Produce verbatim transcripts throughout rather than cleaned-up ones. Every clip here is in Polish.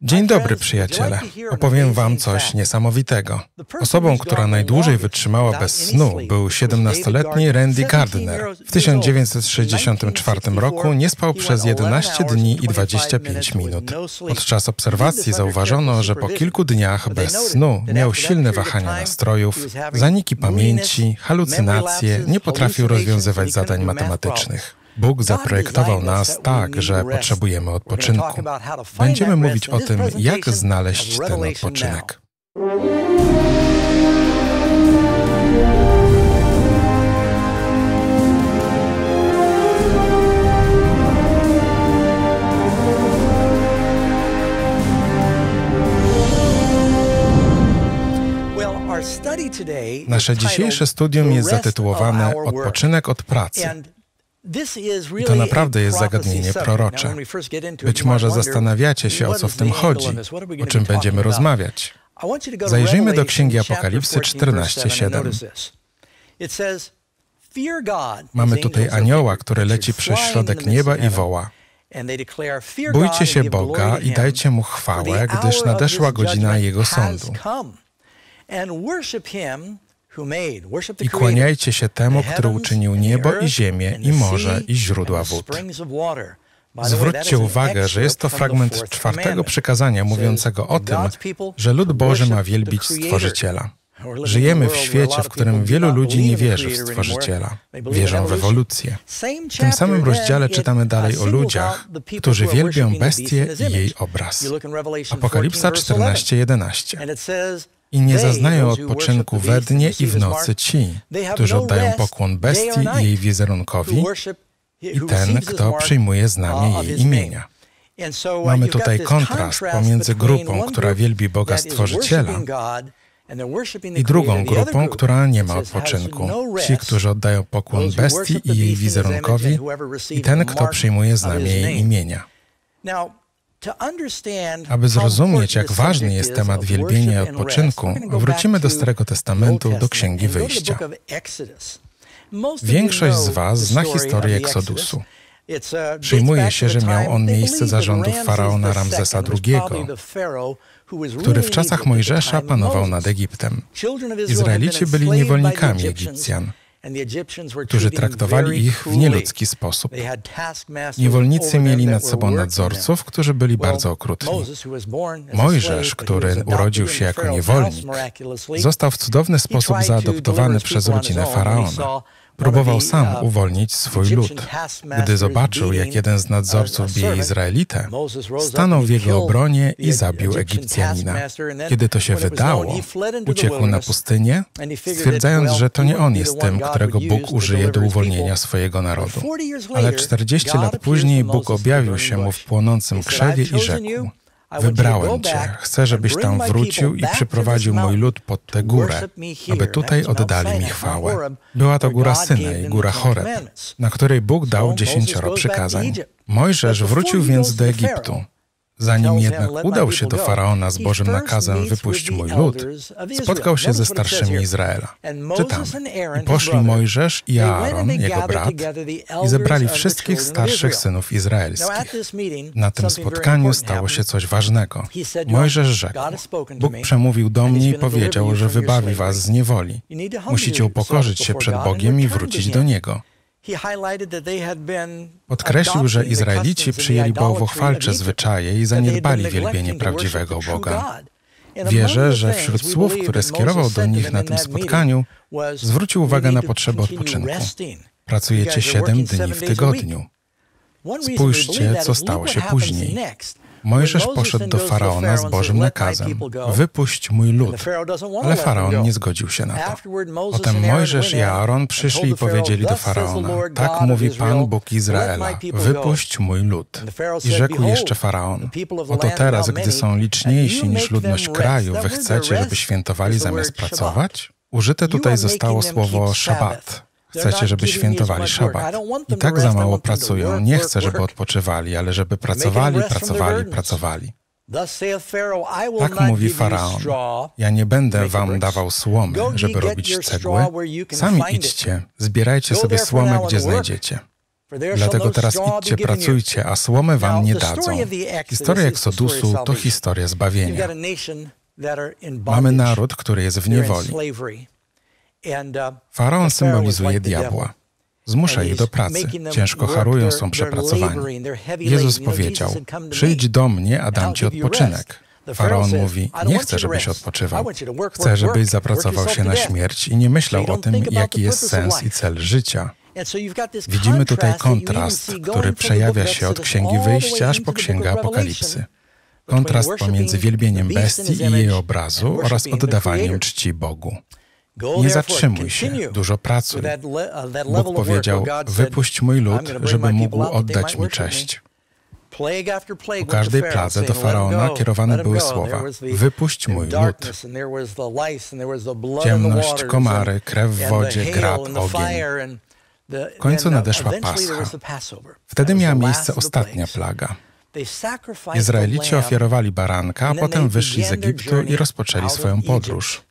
Dzień dobry, przyjaciele. Opowiem wam coś niesamowitego. Osobą, która najdłużej wytrzymała bez snu, był siedemnastoletni Randy Gardner. W tysiąc dziewięćset sześćdziesiątym czwartym roku nie spał przez jedenaście dni i dwadzieścia pięć minut. Podczas obserwacji zauważono, że po kilku dniach bez snu miał silne wahania nastrojów, zaniki pamięci, halucynacje, nie potrafił rozwiązywać zadań matematycznych. Bóg zaprojektował nas tak, że potrzebujemy odpoczynku. Będziemy mówić o tym, jak znaleźć ten odpoczynek. Nasze dzisiejsze studium jest zatytułowane Odpoczynek od pracy. I to naprawdę jest zagadnienie prorocze. Być może zastanawiacie się, o co w tym chodzi, o czym będziemy rozmawiać. Zajrzyjmy do Księgi Apokalipsy czternaście siedem. Mamy tutaj anioła, który leci przez środek nieba i woła: bójcie się Boga i dajcie Mu chwałę, gdyż nadeszła godzina Jego sądu. I kłaniajcie się temu, który uczynił niebo i ziemię, i morze, i źródła wód. Zwróćcie uwagę, że jest to fragment czwartego przykazania mówiącego o tym, że lud Boży ma wielbić Stworzyciela. Żyjemy w świecie, w którym wielu ludzi nie wierzy w Stworzyciela. Wierzą w ewolucję. W tym samym rozdziale czytamy dalej o ludziach, którzy wielbią bestię i jej obraz. Apokalipsa czternaście jedenaście. I nie zaznają odpoczynku we dnie i w nocy ci, którzy oddają pokłon bestii i jej wizerunkowi i ten, kto przyjmuje znamię jej imienia. Mamy tutaj kontrast pomiędzy grupą, która wielbi Boga Stworzyciela, i drugą grupą, która nie ma odpoczynku. Ci, którzy oddają pokłon bestii i jej wizerunkowi i ten, kto przyjmuje znamię jej imienia. Aby zrozumieć, jak ważny jest temat wielbienia i odpoczynku, wrócimy do Starego Testamentu, do Księgi Wyjścia. Większość z was zna historię Eksodusu. Przyjmuje się, że miał on miejsce za rządów faraona Ramzesa drugiego, który w czasach Mojżesza panował nad Egiptem. Izraelici byli niewolnikami Egipcjan, którzy traktowali ich w nieludzki sposób. Niewolnicy mieli nad sobą nadzorców, którzy byli bardzo okrutni. Mojżesz, który urodził się jako niewolnik, został w cudowny sposób zaadoptowany przez rodzinę faraona. Próbował sam uwolnić swój lud. Gdy zobaczył, jak jeden z nadzorców bije Izraelitę, stanął w jego obronie i zabił Egipcjanina. Kiedy to się wydało, uciekł na pustynię, stwierdzając, że to nie on jest tym, którego Bóg użyje do uwolnienia swojego narodu. Ale czterdzieści lat później Bóg objawił się mu w płonącym krzewie i rzekł: wybrałem Cię, chcę, żebyś tam wrócił i przyprowadził mój lud pod tę górę, aby tutaj oddali mi chwałę. Była to góra Synaj, góra Choreb, na której Bóg dał dziesięcioro przykazań. Mojżesz wrócił więc do Egiptu. Zanim jednak udał się do Faraona z Bożym nakazem wypuść mój lud, spotkał się ze starszymi Izraela. Czytam: i poszli Mojżesz i Aaron, jego brat, i zebrali wszystkich starszych synów izraelskich. Na tym spotkaniu stało się coś ważnego. Mojżesz rzekł: Bóg przemówił do mnie i powiedział, że wybawi was z niewoli. Musicie upokorzyć się przed Bogiem i wrócić do Niego. Podkreślił, że Izraelici przyjęli bałwochwalcze zwyczaje i zaniedbali wielbienie prawdziwego Boga. Wierzę, że wśród słów, które skierował do nich na tym spotkaniu, zwrócił uwagę na potrzebę odpoczynku. Pracujecie siedem dni w tygodniu. Spójrzcie, co stało się później. Mojżesz poszedł do Faraona z Bożym nakazem: wypuść mój lud. Ale Faraon nie zgodził się na to. Potem Mojżesz i Aaron przyszli i powiedzieli do Faraona: tak mówi Pan, Bóg Izraela, wypuść mój lud. I rzekł jeszcze Faraon: oto teraz, gdy są liczniejsi niż ludność kraju, wy chcecie, żeby świętowali zamiast pracować? Użyte tutaj zostało słowo szabat. Chcecie, żeby świętowali szabat. I tak za mało pracują. Nie chcę, żeby odpoczywali, ale żeby pracowali, pracowali, pracowali. Tak mówi Faraon: ja nie będę wam dawał słomy, żeby robić cegły. Sami idźcie, zbierajcie sobie słomę, gdzie znajdziecie. Dlatego teraz idźcie, pracujcie, a słomy wam nie dadzą. Historia Eksodusu to historia zbawienia. Mamy naród, który jest w niewoli. Faraon symbolizuje diabła. Zmusza ich do pracy. Ciężko harują, są przepracowani. Jezus powiedział: przyjdź do mnie, a dam ci odpoczynek. Faraon mówi: nie chcę, żebyś odpoczywał. Chcę, żebyś zapracował się na śmierć i nie myślał o tym, jaki jest sens i cel życia. Widzimy tutaj kontrast, który przejawia się od Księgi Wyjścia aż po Księgę Apokalipsy. Kontrast pomiędzy wielbieniem bestii i jej obrazu oraz oddawaniem czci Bogu. Nie zatrzymuj się, dużo pracuj. Bóg powiedział: wypuść mój lud, żeby mógł oddać mi cześć. Po każdej pladze do Faraona kierowane były słowa: wypuść mój lud. Ciemność, komary, krew w wodzie, grad, ogień. W końcu nadeszła Pascha. Wtedy miała miejsce ostatnia plaga. Izraelici ofiarowali baranka, a potem wyszli z Egiptu i rozpoczęli swoją podróż.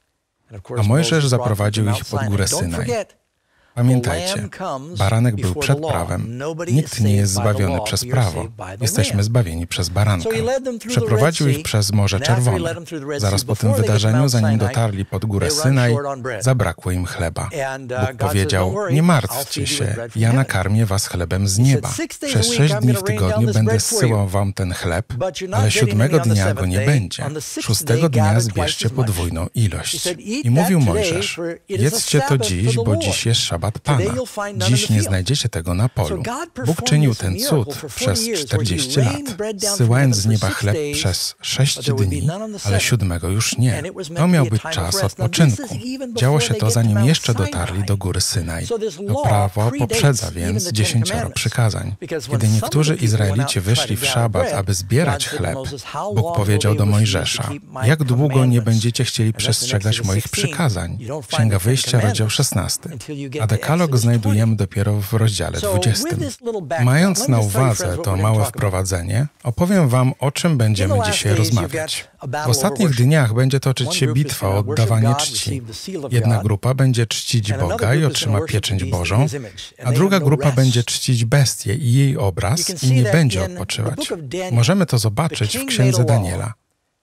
A Mojżesz zaprowadził ich pod górę Synaj. Pamiętajcie, baranek był przed prawem. Nikt nie jest zbawiony przez prawo. Jesteśmy zbawieni przez baranka. Przeprowadził ich przez Morze Czerwone. Zaraz po tym wydarzeniu, zanim dotarli pod górę Synaj, zabrakło im chleba. Bóg powiedział: nie martwcie się, ja nakarmię was chlebem z nieba. Przez sześć dni w tygodniu będę zsyłał wam ten chleb, ale siódmego dnia go nie będzie. Szóstego dnia zbierzcie podwójną ilość. I mówił Mojżesz: jedzcie to dziś, bo dziś jest szabat Pana. Dziś nie znajdziecie tego na polu. Bóg czynił ten cud przez czterdzieści lat, zsyłając z nieba chleb przez sześć dni, ale siódmego już nie. To miał być czas odpoczynku. Działo się to, zanim jeszcze dotarli do góry Synaj. To prawo poprzedza więc dziesięcioro przykazań. Kiedy niektórzy Izraelici wyszli w szabat, aby zbierać chleb, Bóg powiedział do Mojżesza: jak długo nie będziecie chcieli przestrzegać moich przykazań? Księga Wyjścia, rozdział szesnasty. A dekalog znajdujemy dopiero w rozdziale dwudziestym. Mając na uwadze to małe wprowadzenie, opowiem wam, o czym będziemy dzisiaj rozmawiać. W ostatnich dniach będzie toczyć się bitwa o oddawanie czci. Jedna grupa będzie czcić Boga i otrzyma pieczęć Bożą, a druga grupa będzie czcić bestię i jej obraz i nie będzie odpoczywać. Możemy to zobaczyć w Księdze Daniela.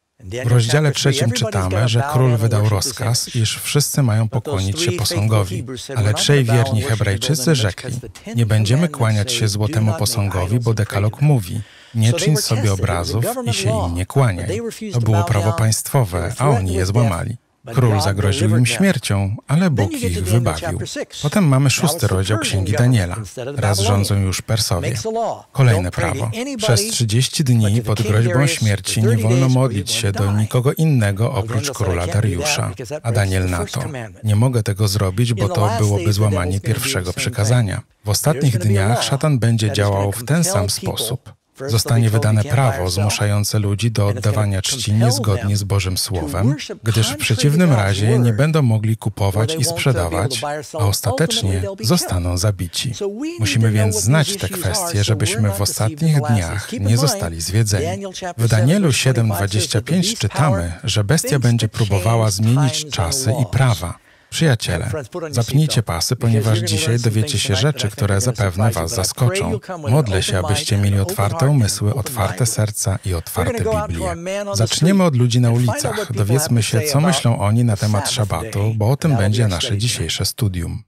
W rozdziale trzecim czytamy, że król wydał rozkaz, iż wszyscy mają pokłonić się posągowi. Ale trzej wierni Hebrajczycy rzekli: nie będziemy kłaniać się złotemu posągowi, bo dekalog mówi: nie czyń sobie obrazów i się im nie kłaniaj. To było prawo państwowe, a oni je złamali. Król zagroził im śmiercią, ale Bóg ich wybawił. Potem mamy szósty rozdział Księgi Daniela. Raz rządzą już Persowie. Kolejne prawo. Przez trzydzieści dni pod groźbą śmierci nie wolno modlić się do nikogo innego oprócz króla Dariusza. A Daniel na to: nie mogę tego zrobić, bo to byłoby złamanie pierwszego przykazania. W ostatnich dniach szatan będzie działał w ten sam sposób. Zostanie wydane prawo zmuszające ludzi do oddawania czci niezgodnie z Bożym Słowem, gdyż w przeciwnym razie nie będą mogli kupować i sprzedawać, a ostatecznie zostaną zabici. Musimy więc znać te kwestie, żebyśmy w ostatnich dniach nie zostali zwiedzeni. W Danielu siedem dwadzieścia pięć czytamy, że bestia będzie próbowała zmienić czasy i prawa. Przyjaciele, zapnijcie pasy, ponieważ dzisiaj dowiecie się rzeczy, które zapewne was zaskoczą. Modlę się, abyście mieli otwarte umysły, otwarte serca i otwarte Biblie. Zaczniemy od ludzi na ulicach. Dowiedzmy się, co myślą oni na temat szabatu, bo o tym będzie nasze dzisiejsze studium.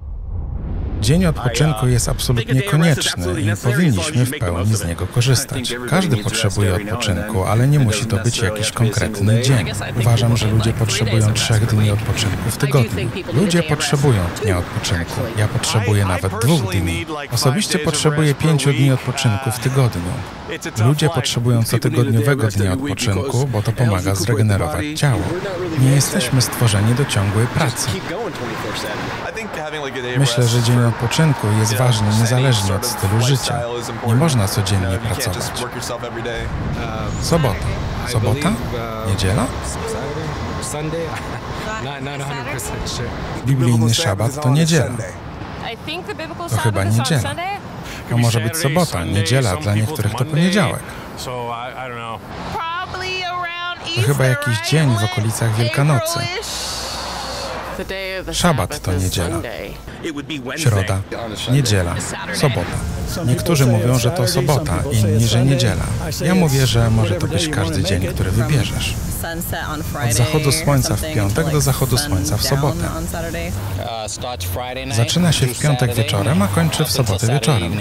Dzień odpoczynku jest absolutnie konieczny i powinniśmy w pełni z niego korzystać. Każdy potrzebuje odpoczynku, ale nie musi to być jakiś konkretny dzień. Uważam, że ludzie potrzebują trzech dni odpoczynku w tygodniu. Ludzie potrzebują dnia odpoczynku. Ja potrzebuję nawet dwóch dni. Osobiście potrzebuję pięciu dni odpoczynku w tygodniu. Ludzie potrzebują cotygodniowego dnia odpoczynku, bo to pomaga zregenerować ciało. Nie jesteśmy stworzeni do ciągłej pracy. Myślę, że dzień odpoczynku jest ważny niezależnie od stylu życia. Nie można codziennie pracować. Sobota. Sobota? Niedziela? Biblijny szabat to niedziela. To chyba niedziela. To może być sobota, niedziela, dla niektórych to poniedziałek. To chyba jakiś dzień w okolicach Wielkanocy. Szabat to niedziela. Środa, niedziela, sobota. Niektórzy mówią, że to sobota, inni, że niedziela. Ja mówię, że może to być każdy dzień, który wybierzesz. Od zachodu słońca w piątek do zachodu słońca w sobotę. Zaczyna się w piątek wieczorem, a kończy w sobotę wieczorem.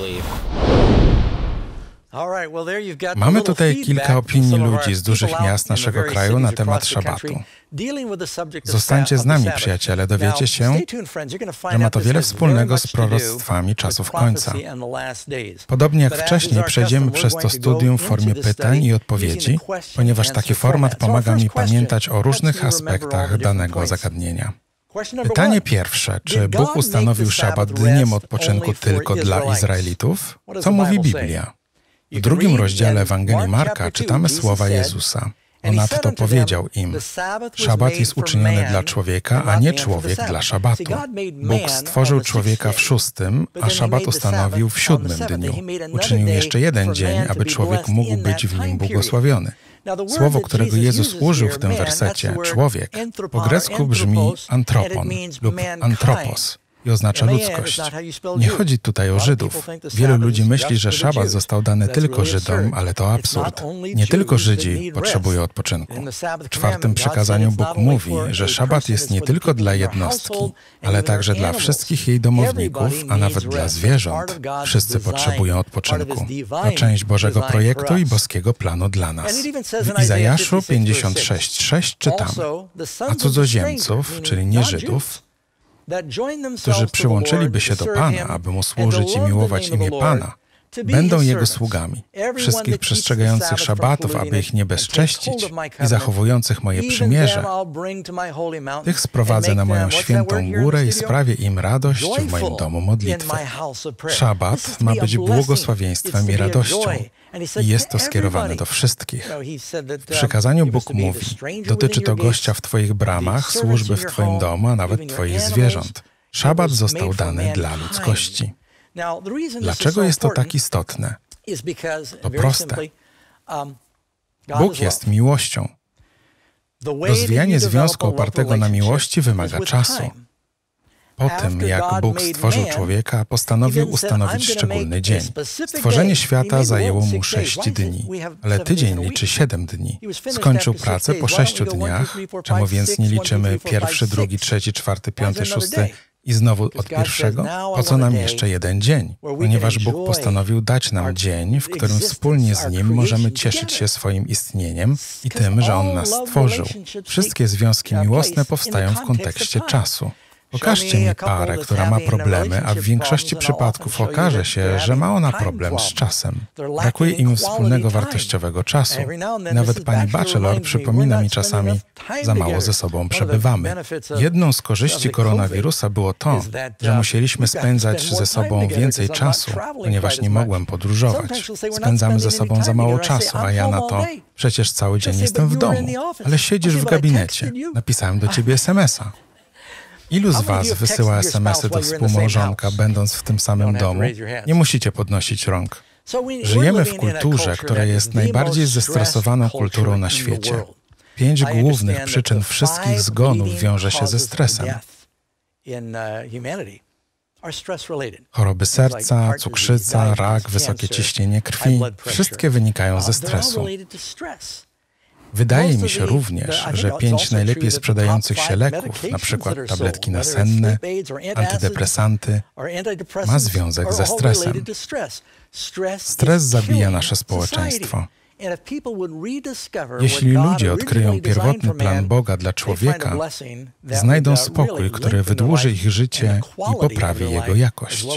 Mamy tutaj kilka opinii ludzi z dużych miast naszego kraju na temat szabatu. Zostańcie z nami, przyjaciele, dowiecie się, że ma to wiele wspólnego z proroctwami czasów końca. Podobnie jak wcześniej, przejdziemy przez to studium w formie pytań i odpowiedzi, ponieważ taki format pomaga mi pamiętać o różnych aspektach danego zagadnienia. Pytanie pierwsze, czy Bóg ustanowił szabat dniem odpoczynku tylko dla Izraelitów? Co mówi Biblia? W drugim rozdziale Ewangelii Marka czytamy słowa Jezusa. Ponadto powiedział im, szabat jest uczyniony dla człowieka, a nie człowiek dla szabatu. Bóg stworzył człowieka w szóstym, a szabat ustanowił w siódmym dniu. Uczynił jeszcze jeden dzień, aby człowiek mógł być w nim błogosławiony. Słowo, którego Jezus użył w tym wersecie, człowiek, po grecku brzmi antropon lub antropos i oznacza ludzkość. Nie chodzi tutaj o Żydów. Wielu ludzi myśli, że szabat został dany tylko Żydom, ale to absurd. Nie tylko Żydzi potrzebują odpoczynku. W czwartym przykazaniu Bóg mówi, że szabat jest nie tylko dla jednostki, ale także dla wszystkich jej domowników, a nawet dla zwierząt. Wszyscy potrzebują odpoczynku. To część Bożego projektu i boskiego planu dla nas. W Izajaszu pięćdziesiąt sześć sześć czytamy, a cudzoziemców, czyli nie Żydów, którzy przyłączyliby się do Pana, aby Mu służyć i miłować imię Pana, będą Jego sługami. Wszystkich przestrzegających szabatów, aby ich nie bezcześcić i zachowujących moje przymierze, tych sprowadzę na moją świętą górę i sprawię im radość w moim domu modlitwy. Szabat ma być błogosławieństwem i radością. I jest to skierowane do wszystkich. W przykazaniu Bóg mówi, dotyczy to gościa w Twoich bramach, służby w Twoim domu, a nawet Twoich zwierząt. Szabat został dany dla ludzkości. Dlaczego jest to tak istotne? To proste. Bóg jest miłością. Rozwijanie związku opartego na miłości wymaga czasu. Po tym, jak Bóg stworzył człowieka, postanowił ustanowić szczególny dzień. Stworzenie świata zajęło mu sześć dni, ale tydzień liczy siedem dni. Skończył pracę po sześciu dniach, czemu więc nie liczymy pierwszy, drugi, trzeci, czwarty, piąty, szósty i znowu od pierwszego? Po co nam jeszcze jeden dzień? Ponieważ Bóg postanowił dać nam dzień, w którym wspólnie z Nim możemy cieszyć się swoim istnieniem i tym, że On nas stworzył. Wszystkie związki miłosne powstają w kontekście czasu. Pokażcie mi parę, która ma problemy, a w większości przypadków okaże się, że ma ona problem z czasem. Brakuje im wspólnego wartościowego czasu. Nawet pani Bachelor przypomina mi czasami, za mało ze sobą przebywamy. Jedną z korzyści koronawirusa było to, że musieliśmy spędzać ze sobą więcej czasu, ponieważ nie mogłem podróżować. Spędzamy ze sobą za mało czasu, a ja na to, przecież cały dzień jestem w domu, ale siedzisz w gabinecie. Napisałem do ciebie es em es a. Ilu z was wysyła es em esy do współmałżonka, będąc w tym samym domu? Nie musicie podnosić rąk. Żyjemy w kulturze, która jest najbardziej zestresowaną kulturą na świecie. Pięć głównych przyczyn wszystkich zgonów wiąże się ze stresem. Choroby serca, cukrzyca, rak, wysokie ciśnienie krwi, wszystkie wynikają ze stresu. Wydaje mi się również, że pięć najlepiej sprzedających się leków, na przykład tabletki nasenne, antydepresanty, ma związek ze stresem. Stres zabija nasze społeczeństwo. Jeśli ludzie odkryją pierwotny plan Boga dla człowieka, znajdą spokój, który wydłuży ich życie i poprawi jego jakość.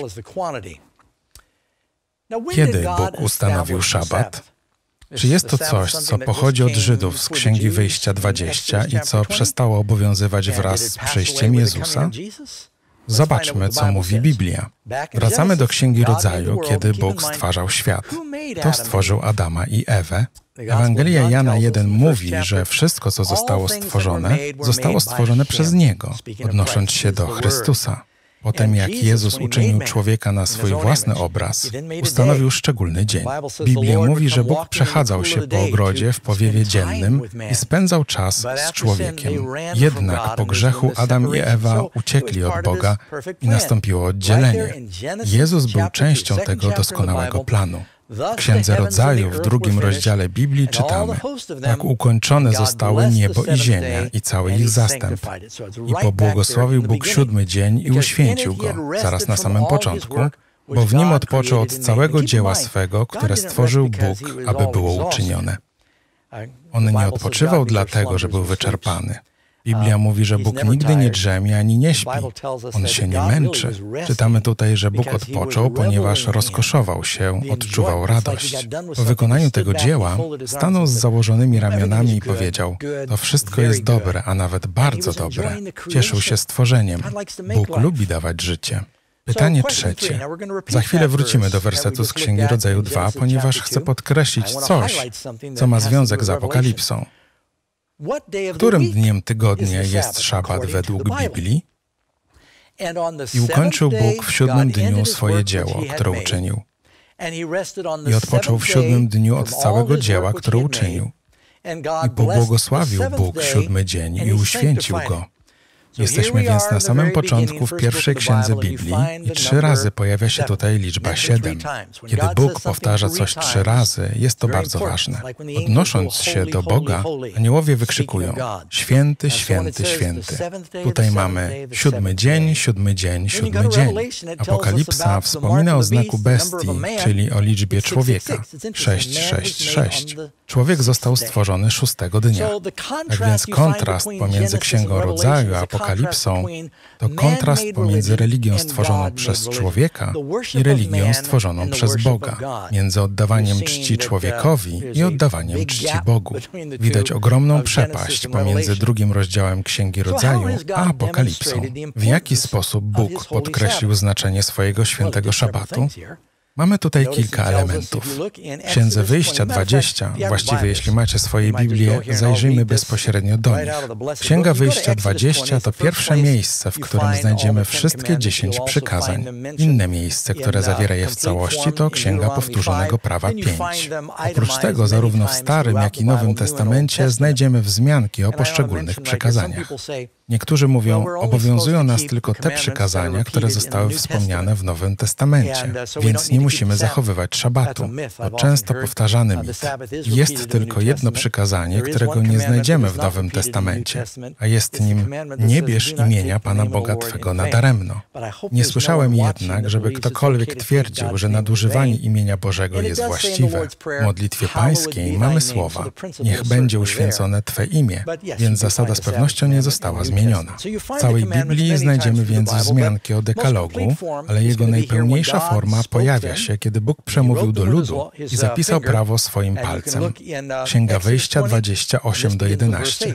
Kiedy Bóg ustanowił szabat? Czy jest to coś, co pochodzi od Żydów z Księgi Wyjścia dwadzieścia i co przestało obowiązywać wraz z przyjściem Jezusa? Zobaczmy, co mówi Biblia. Wracamy do Księgi Rodzaju, kiedy Bóg stwarzał świat. Kto stworzył Adama i Ewę? Ewangelia Jana jeden mówi, że wszystko, co zostało stworzone, zostało stworzone przez Niego, odnosząc się do Chrystusa. Potem jak Jezus uczynił człowieka na swój własny obraz, ustanowił szczególny dzień. Biblia mówi, że Bóg przechadzał się po ogrodzie w powiewie dziennym i spędzał czas z człowiekiem. Jednak po grzechu Adam i Ewa uciekli od Boga i nastąpiło oddzielenie. Jezus był częścią tego doskonałego planu. W Księdze Rodzaju w drugim rozdziale Biblii czytamy: tak ukończone zostały niebo i ziemia i cały ich zastęp. I pobłogosławił Bóg siódmy dzień i uświęcił go, zaraz na samym początku, bo w nim odpoczął od całego dzieła swego, które stworzył Bóg, aby było uczynione. On nie odpoczywał dlatego, że był wyczerpany. Biblia mówi, że Bóg nigdy nie drzemie ani nie śpi. On się nie męczy. Czytamy tutaj, że Bóg odpoczął, ponieważ rozkoszował się, odczuwał radość. Po wykonaniu tego dzieła stanął z założonymi ramionami i powiedział: to wszystko jest dobre, a nawet bardzo dobre. Cieszył się stworzeniem. Bóg lubi dawać życie. Pytanie trzecie. Za chwilę wrócimy do wersetu z Księgi Rodzaju dwa, ponieważ chcę podkreślić coś, co ma związek z Apokalipsą. Którym dniem tygodnia jest szabat według Biblii? I ukończył Bóg w siódmym dniu swoje dzieło, które uczynił. I odpoczął w siódmym dniu od całego dzieła, które uczynił. I pobłogosławił Bóg siódmy dzień i uświęcił go. Jesteśmy więc na samym początku w pierwszej księdze Biblii i trzy razy pojawia się tutaj liczba siedem. Kiedy Bóg powtarza coś trzy razy, jest to bardzo ważne. Odnosząc się do Boga, aniołowie wykrzykują: święty, święty, święty. Tutaj mamy siódmy dzień, siódmy dzień, siódmy dzień. Apokalipsa wspomina o znaku bestii, czyli o liczbie człowieka. sześć sześć sześć. Człowiek został stworzony szóstego dnia. Tak więc kontrast pomiędzy Księgą Rodzaju a Apokalipsą to kontrast pomiędzy religią stworzoną przez człowieka i religią stworzoną przez Boga, między oddawaniem czci człowiekowi i oddawaniem czci Bogu. Widać ogromną przepaść pomiędzy drugim rozdziałem Księgi Rodzaju a Apokalipsą. W jaki sposób Bóg podkreślił znaczenie swojego świętego szabatu? Mamy tutaj kilka elementów. W Księdze Wyjścia dwadzieścia, właściwie jeśli macie swoje Biblie, zajrzyjmy bezpośrednio do nich. Księga Wyjścia dwadzieścia to pierwsze miejsce, w którym znajdziemy wszystkie dziesięć przykazań. Inne miejsce, które zawiera je w całości, to Księga Powtórzonego Prawa pięć. Oprócz tego, zarówno w Starym, jak i Nowym Testamencie znajdziemy wzmianki o poszczególnych przykazaniach. Niektórzy mówią, obowiązują nas tylko te przykazania, które zostały wspomniane w Nowym Testamencie, więc nie musimy zachowywać szabatu. To często powtarzany mit. Jest tylko jedno przykazanie, którego nie znajdziemy w Nowym Testamencie, a jest nim: nie bierz imienia Pana Boga Twego nadaremno. Nie słyszałem jednak, żeby ktokolwiek twierdził, że nadużywanie imienia Bożego jest właściwe. W modlitwie pańskiej mamy słowa: niech będzie uświęcone Twe imię, więc zasada z pewnością nie została zmieniona. W całej Biblii znajdziemy więc wzmianki o dekalogu, ale jego najpełniejsza forma pojawia się, kiedy Bóg przemówił do ludu i zapisał prawo swoim palcem. Księga Wyjścia dwadzieścia osiem do jedenastu.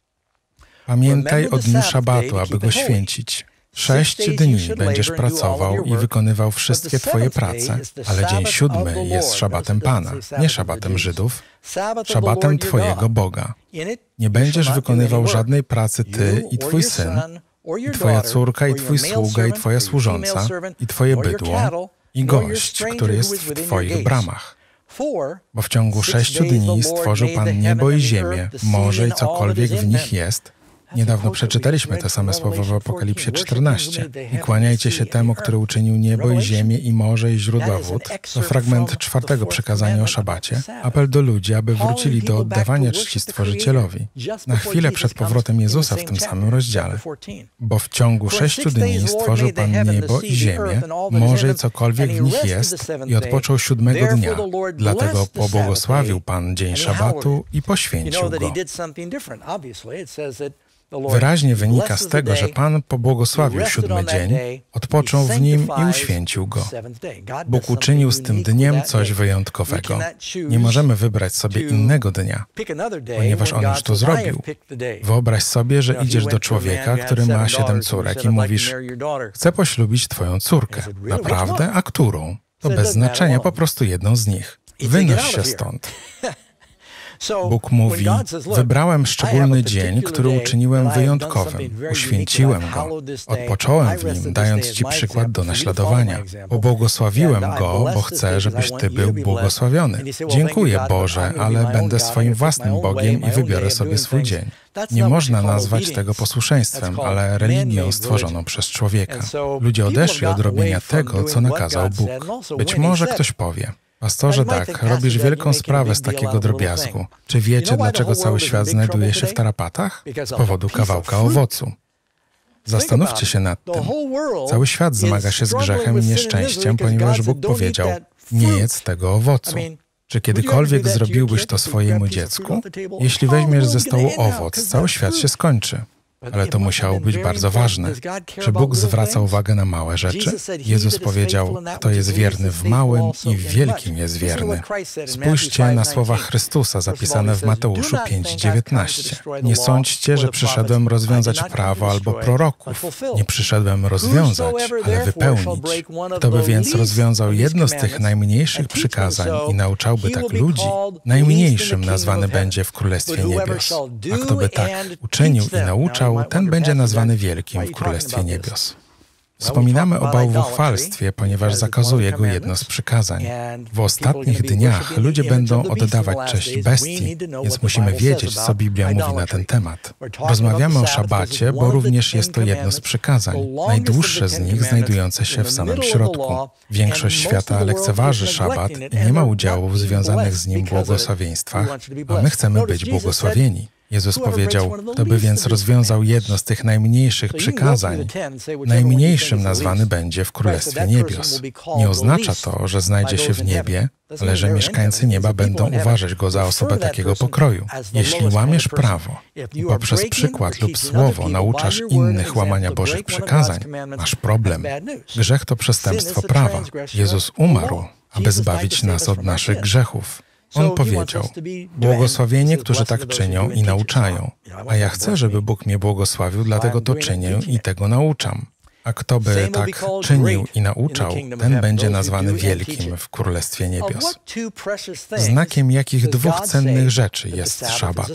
Pamiętaj o dniu szabatu, aby go święcić. Sześć dni będziesz pracował i wykonywał wszystkie Twoje prace, ale dzień siódmy jest szabatem Pana, nie szabatem Żydów, szabatem Twojego Boga. Nie będziesz wykonywał żadnej pracy Ty i Twój syn, i Twoja córka, i Twój sługa, i Twoja służąca, i Twoje bydło, i gość, który jest w Twoich bramach. Bo w ciągu sześciu dni stworzył Pan niebo i ziemię, morze i cokolwiek w nich jest. Niedawno przeczytaliśmy te same słowa w Apokalipsie czternaście. I kłaniajcie się temu, który uczynił niebo i ziemię i morze i źródła wód. To fragment czwartego przykazania o szabacie. Apel do ludzi, aby wrócili do oddawania czci Stworzycielowi. Na chwilę przed powrotem Jezusa w tym samym rozdziale. Bo w ciągu sześciu dni stworzył Pan niebo i ziemię, morze i cokolwiek w nich jest i odpoczął siódmego dnia. Dlatego pobłogosławił Pan dzień szabatu i poświęcił go. Wyraźnie wynika z tego, że Pan pobłogosławił siódmy dzień, odpoczął w nim i uświęcił go. Bóg uczynił z tym dniem coś wyjątkowego. Nie możemy wybrać sobie innego dnia, ponieważ On już to zrobił. Wyobraź sobie, że idziesz do człowieka, który ma siedem córek i mówisz: chcę poślubić twoją córkę. Naprawdę? A którą? To bez znaczenia, po prostu jedną z nich. Wynoś się stąd. Bóg mówi, wybrałem szczególny dzień, który uczyniłem wyjątkowym, uświęciłem go, odpocząłem w nim, dając Ci przykład do naśladowania. Pobłogosławiłem go, bo chcę, żebyś Ty był błogosławiony. Dziękuję, Boże, ale będę swoim własnym Bogiem i wybiorę sobie swój dzień. Nie można nazwać tego posłuszeństwem, ale religią stworzoną przez człowieka. Ludzie odeszli od robienia tego, co nakazał Bóg. Być może ktoś powie, pastorze, tak, robisz wielką sprawę z takiego drobiazgu. Czy wiecie, dlaczego cały świat znajduje się w tarapatach? Z powodu kawałka owocu. Zastanówcie się nad tym. Cały świat zmaga się z grzechem i nieszczęściem, ponieważ Bóg powiedział, nie jedz tego owocu. Czy kiedykolwiek zrobiłbyś to swojemu dziecku? Jeśli weźmiesz ze stołu owoc, cały świat się skończy. Ale to musiało być bardzo ważne. Czy Bóg zwraca uwagę na małe rzeczy? Jezus powiedział, kto jest wierny w małym i w wielkim jest wierny. Spójrzcie na słowa Chrystusa zapisane w Mateuszu pięć dziewiętnaście. Nie sądźcie, że przyszedłem rozwiązać prawo albo proroków. Nie przyszedłem rozwiązać, ale wypełnić. Kto by więc rozwiązał jedno z tych najmniejszych przykazań i nauczałby tak ludzi, najmniejszym nazwany będzie w Królestwie Niebios. A kto by tak uczynił i nauczał, ten będzie nazwany wielkim w Królestwie Niebios. Wspominamy o bałwochwalstwie, ponieważ zakazuje go jedno z przykazań. W ostatnich dniach ludzie będą oddawać cześć bestii, więc musimy wiedzieć, co Biblia mówi na ten temat. Rozmawiamy o szabacie, bo również jest to jedno z przykazań, najdłuższe z nich znajdujące się w samym środku. Większość świata lekceważy szabat i nie ma udziału w związanych z nim błogosławieństwach, a my chcemy być błogosławieni. Jezus powiedział, kto by więc rozwiązał jedno z tych najmniejszych przykazań, najmniejszym nazwany będzie w Królestwie Niebios. Nie oznacza to, że znajdzie się w niebie, ale że mieszkańcy nieba będą uważać go za osobę takiego pokroju. Jeśli łamiesz prawo i poprzez przykład lub słowo nauczasz innych łamania Bożych przykazań, masz problem. Grzech to przestępstwo prawa. Jezus umarł, aby zbawić nas od naszych grzechów. On powiedział, błogosławieni, którzy tak czynią i nauczają. A ja chcę, żeby Bóg mnie błogosławił, dlatego to czynię i tego nauczam. A kto by tak czynił i nauczał, ten będzie nazwany wielkim w Królestwie Niebios. Znakiem jakich dwóch cennych rzeczy jest szabat?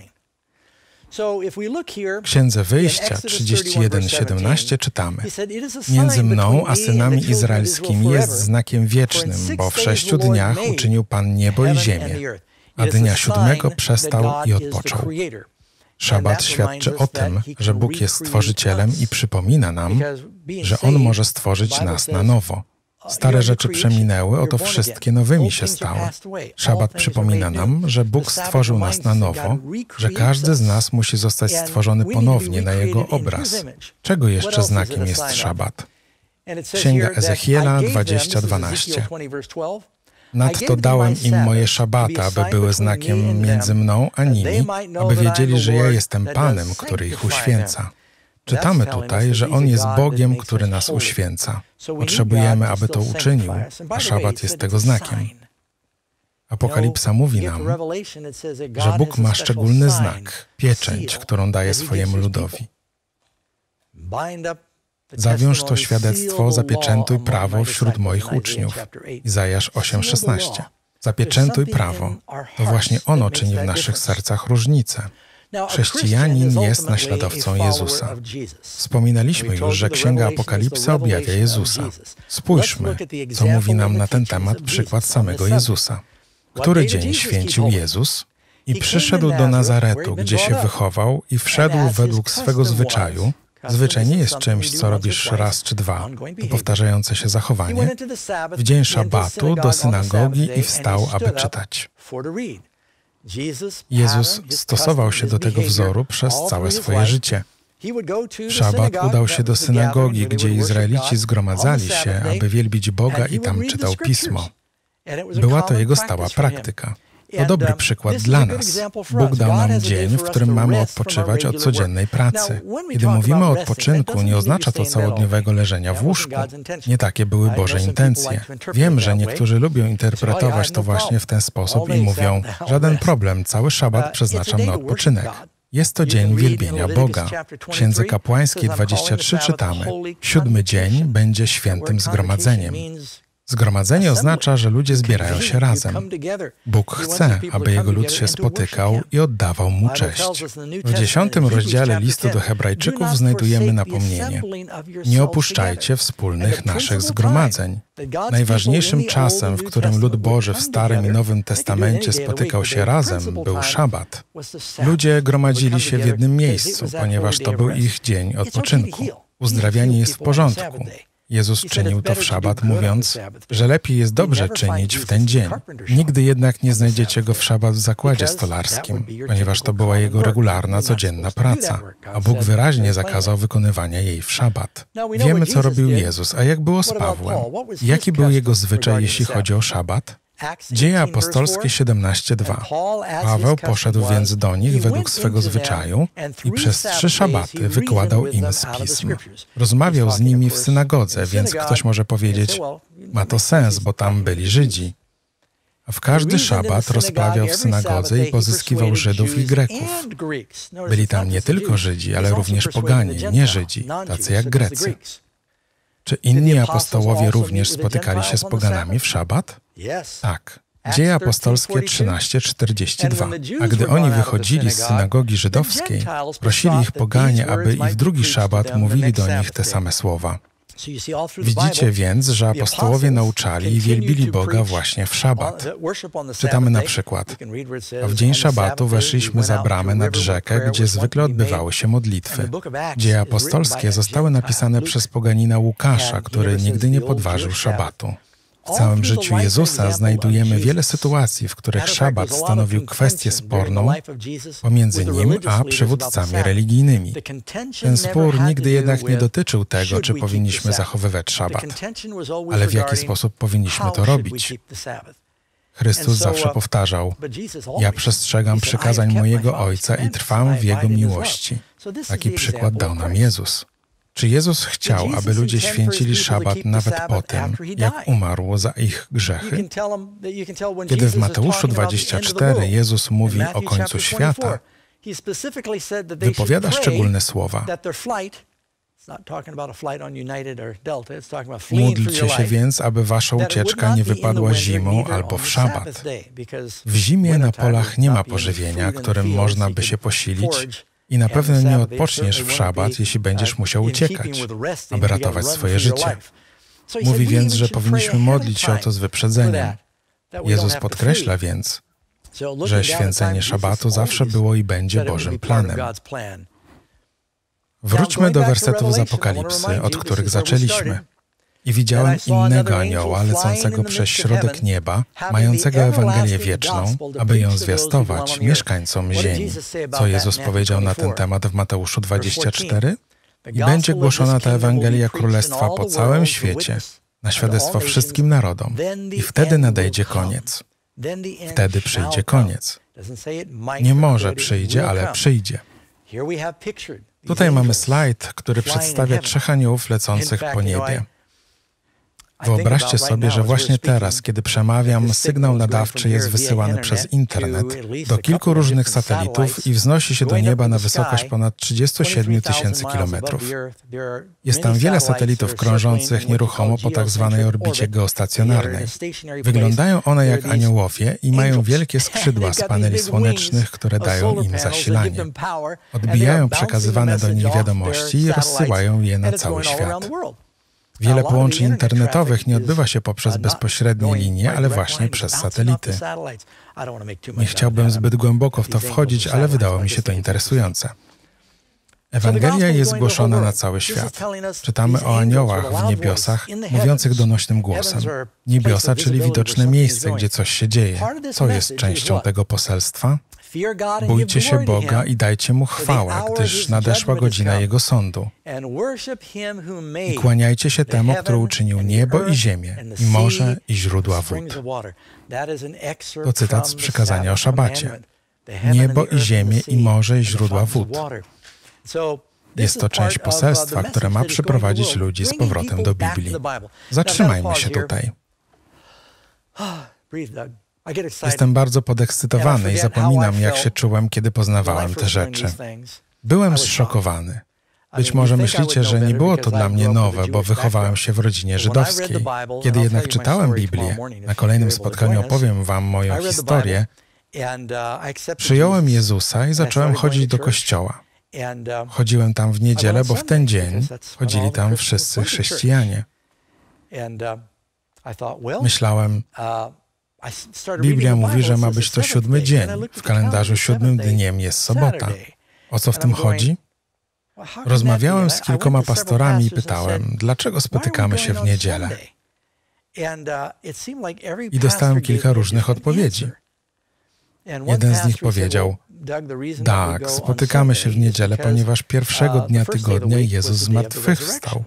W Księdze Wyjścia trzydzieści jeden siedemnaście czytamy: Między mną a synami izraelskimi jest znakiem wiecznym, bo w sześciu dniach uczynił Pan niebo i ziemię, a dnia siódmego przestał i odpoczął. Szabat świadczy o tym, że Bóg jest Stworzycielem i przypomina nam, że On może stworzyć nas na nowo. Stare rzeczy przeminęły, oto wszystkie nowymi się stały. Szabat przypomina nam, że Bóg stworzył nas na nowo, że każdy z nas musi zostać stworzony ponownie na Jego obraz. Czego jeszcze znakiem jest szabat? Księga Ezechiela dwadzieścia dwanaście. Nadto dałem im moje szabaty, aby były znakiem między mną a nimi, aby wiedzieli, że ja jestem Panem, który ich uświęca. Czytamy tutaj, że On jest Bogiem, który nas uświęca. Potrzebujemy, aby to uczynił, a szabat jest tego znakiem. Apokalipsa mówi nam, że Bóg ma szczególny znak, pieczęć, którą daje swojemu ludowi. Zawiąż to świadectwo, zapieczętuj prawo wśród moich uczniów. Izajasz osiem szesnaście. Zapieczętuj prawo. To właśnie ono czyni w naszych sercach różnicę. Chrześcijanin jest naśladowcą Jezusa. Wspominaliśmy już, że Księga Apokalipsy objawia Jezusa. Spójrzmy, co mówi nam na ten temat przykład samego Jezusa. Który dzień święcił Jezus? I przyszedł do Nazaretu, gdzie się wychował, i wszedł według swego zwyczaju. Zwyczaj nie jest czymś, co robisz raz czy dwa, to powtarzające się zachowanie. W dzień szabatu do synagogi i wstał, aby czytać. Jezus stosował się do tego wzoru przez całe swoje życie. W szabat udał się do synagogi, gdzie Izraelici zgromadzali się, aby wielbić Boga, i tam czytał Pismo. Była to jego stała praktyka. To dobry przykład dla nas. Bóg dał nam dzień, w którym mamy odpoczywać od codziennej pracy. Kiedy mówimy o odpoczynku, nie oznacza to całodniowego leżenia w łóżku. Nie takie były Boże intencje. Wiem, że niektórzy lubią interpretować to właśnie w ten sposób i mówią, żaden problem, cały szabat przeznaczam na odpoczynek. Jest to dzień wielbienia Boga. W Księdze Kapłańskiej dwadzieścia trzy czytamy: Siódmy dzień będzie świętym zgromadzeniem. Zgromadzenie oznacza, że ludzie zbierają się razem. Bóg chce, aby Jego lud się spotykał i oddawał Mu cześć. W dziesiątym rozdziale listu do Hebrajczyków znajdujemy napomnienie: nie opuszczajcie wspólnych naszych zgromadzeń. Najważniejszym czasem, w którym lud Boży w Starym i Nowym Testamencie spotykał się razem, był szabat. Ludzie gromadzili się w jednym miejscu, ponieważ to był ich dzień odpoczynku. Uzdrawianie jest w porządku. Jezus czynił to w szabat, mówiąc, że lepiej jest dobrze czynić w ten dzień. Nigdy jednak nie znajdziecie go w szabat w zakładzie stolarskim, ponieważ to była jego regularna, codzienna praca, a Bóg wyraźnie zakazał wykonywania jej w szabat. Wiemy, co robił Jezus, a jak było z Pawłem? Jaki był jego zwyczaj, jeśli chodzi o szabat? Dzieje apostolskie siedemnaście dwa. Paweł poszedł więc do nich według swego zwyczaju i przez trzy szabaty wykładał im z pism. Rozmawiał z nimi w synagodze, więc ktoś może powiedzieć, ma to sens, bo tam byli Żydzi. A w każdy szabat rozprawiał w synagodze i pozyskiwał Żydów i Greków. Byli tam nie tylko Żydzi, ale również poganie, nie Żydzi, tacy jak Grecy. Czy inni apostołowie również spotykali się z poganami w szabat? Tak. Dzieje apostolskie trzynaście czterdzieści dwa. A gdy oni wychodzili z synagogi żydowskiej, prosili ich poganie, aby i w drugi szabat mówili do nich te same słowa. Widzicie więc, że apostołowie nauczali i wielbili Boga właśnie w szabat. Czytamy na przykład: a w dzień szabatu weszliśmy za bramę nad rzekę, gdzie zwykle odbywały się modlitwy. Dzieje apostolskie zostały napisane przez poganina Łukasza, który nigdy nie podważył szabatu. W całym życiu Jezusa znajdujemy wiele sytuacji, w których szabat stanowił kwestię sporną pomiędzy Nim a przywódcami religijnymi. Ten spór nigdy jednak nie dotyczył tego, czy powinniśmy zachowywać szabat, ale w jaki sposób powinniśmy to robić. Chrystus zawsze powtarzał: ja przestrzegam przykazań mojego Ojca i trwam w Jego miłości. Taki przykład dał nam Jezus. Czy Jezus chciał, aby ludzie święcili szabat nawet po tym, jak umarł za ich grzechy? Kiedy w Mateuszu dwudziestym czwartym Jezus mówi o końcu świata, wypowiada szczególne słowa. Módlcie się więc, aby wasza ucieczka nie wypadła zimą albo w szabat. W zimie na polach nie ma pożywienia, którym można by się posilić, i na pewno nie odpoczniesz w szabat, jeśli będziesz musiał uciekać, aby ratować swoje życie. Mówi więc, że powinniśmy modlić się o to z wyprzedzeniem. Jezus podkreśla więc, że święcenie szabatu zawsze było i będzie Bożym planem. Wróćmy do wersetów z Apokalipsy, od których zaczęliśmy. I widziałem innego anioła lecącego przez środek nieba, mającego Ewangelię wieczną, aby ją zwiastować mieszkańcom ziemi. Co Jezus powiedział na ten temat w Mateuszu dwudziestym czwartym? I będzie głoszona ta Ewangelia Królestwa po całym świecie, na świadectwo wszystkim narodom. I wtedy nadejdzie koniec. Wtedy przyjdzie koniec. Nie może przyjdzie, ale przyjdzie. Tutaj mamy slajd, który przedstawia trzech aniołów lecących po niebie. Wyobraźcie sobie, że właśnie teraz, kiedy przemawiam, sygnał nadawczy jest wysyłany przez internet do kilku różnych satelitów i wznosi się do nieba na wysokość ponad trzydzieści siedem tysięcy kilometrów. Jest tam wiele satelitów krążących nieruchomo po tak zwanej orbicie geostacjonarnej. Wyglądają one jak aniołowie i mają wielkie skrzydła z paneli słonecznych, które dają im zasilanie. Odbijają przekazywane do nich wiadomości i rozsyłają je na cały świat. Wiele połączeń internetowych nie odbywa się poprzez bezpośrednie linie, ale właśnie przez satelity. Nie chciałbym zbyt głęboko w to wchodzić, ale wydało mi się to interesujące. Ewangelia jest głoszona na cały świat. Czytamy o aniołach w niebiosach, mówiących donośnym głosem. Niebiosa, czyli widoczne miejsce, gdzie coś się dzieje. Co jest częścią tego poselstwa? Bójcie się Boga i dajcie Mu chwałę, gdyż nadeszła godzina Jego sądu. I kłaniajcie się temu, który uczynił niebo i ziemię, i morze, i źródła wód. To cytat z przykazania o szabacie. Niebo i ziemię, i morze, i źródła wód. Jest to część poselstwa, które ma przyprowadzić ludzi z powrotem do Biblii. Zatrzymajmy się tutaj. Jestem bardzo podekscytowany i zapominam, jak się czułem, kiedy poznawałem te rzeczy. Byłem zszokowany. Być może myślicie, że nie było to dla mnie nowe, bo wychowałem się w rodzinie żydowskiej. Kiedy jednak czytałem Biblię, na kolejnym spotkaniu opowiem wam moją historię, przyjąłem Jezusa i zacząłem chodzić do kościoła. Chodziłem tam w niedzielę, bo w ten dzień chodzili tam wszyscy chrześcijanie. Myślałem, Biblia mówi, że ma być to siódmy dzień. W kalendarzu siódmym dniem jest sobota. O co w tym chodzi? Rozmawiałem z kilkoma pastorami i pytałem, dlaczego spotykamy się w niedzielę? I dostałem kilka różnych odpowiedzi. Jeden z nich powiedział, tak, spotykamy się w niedzielę, ponieważ pierwszego dnia tygodnia Jezus zmartwychwstał.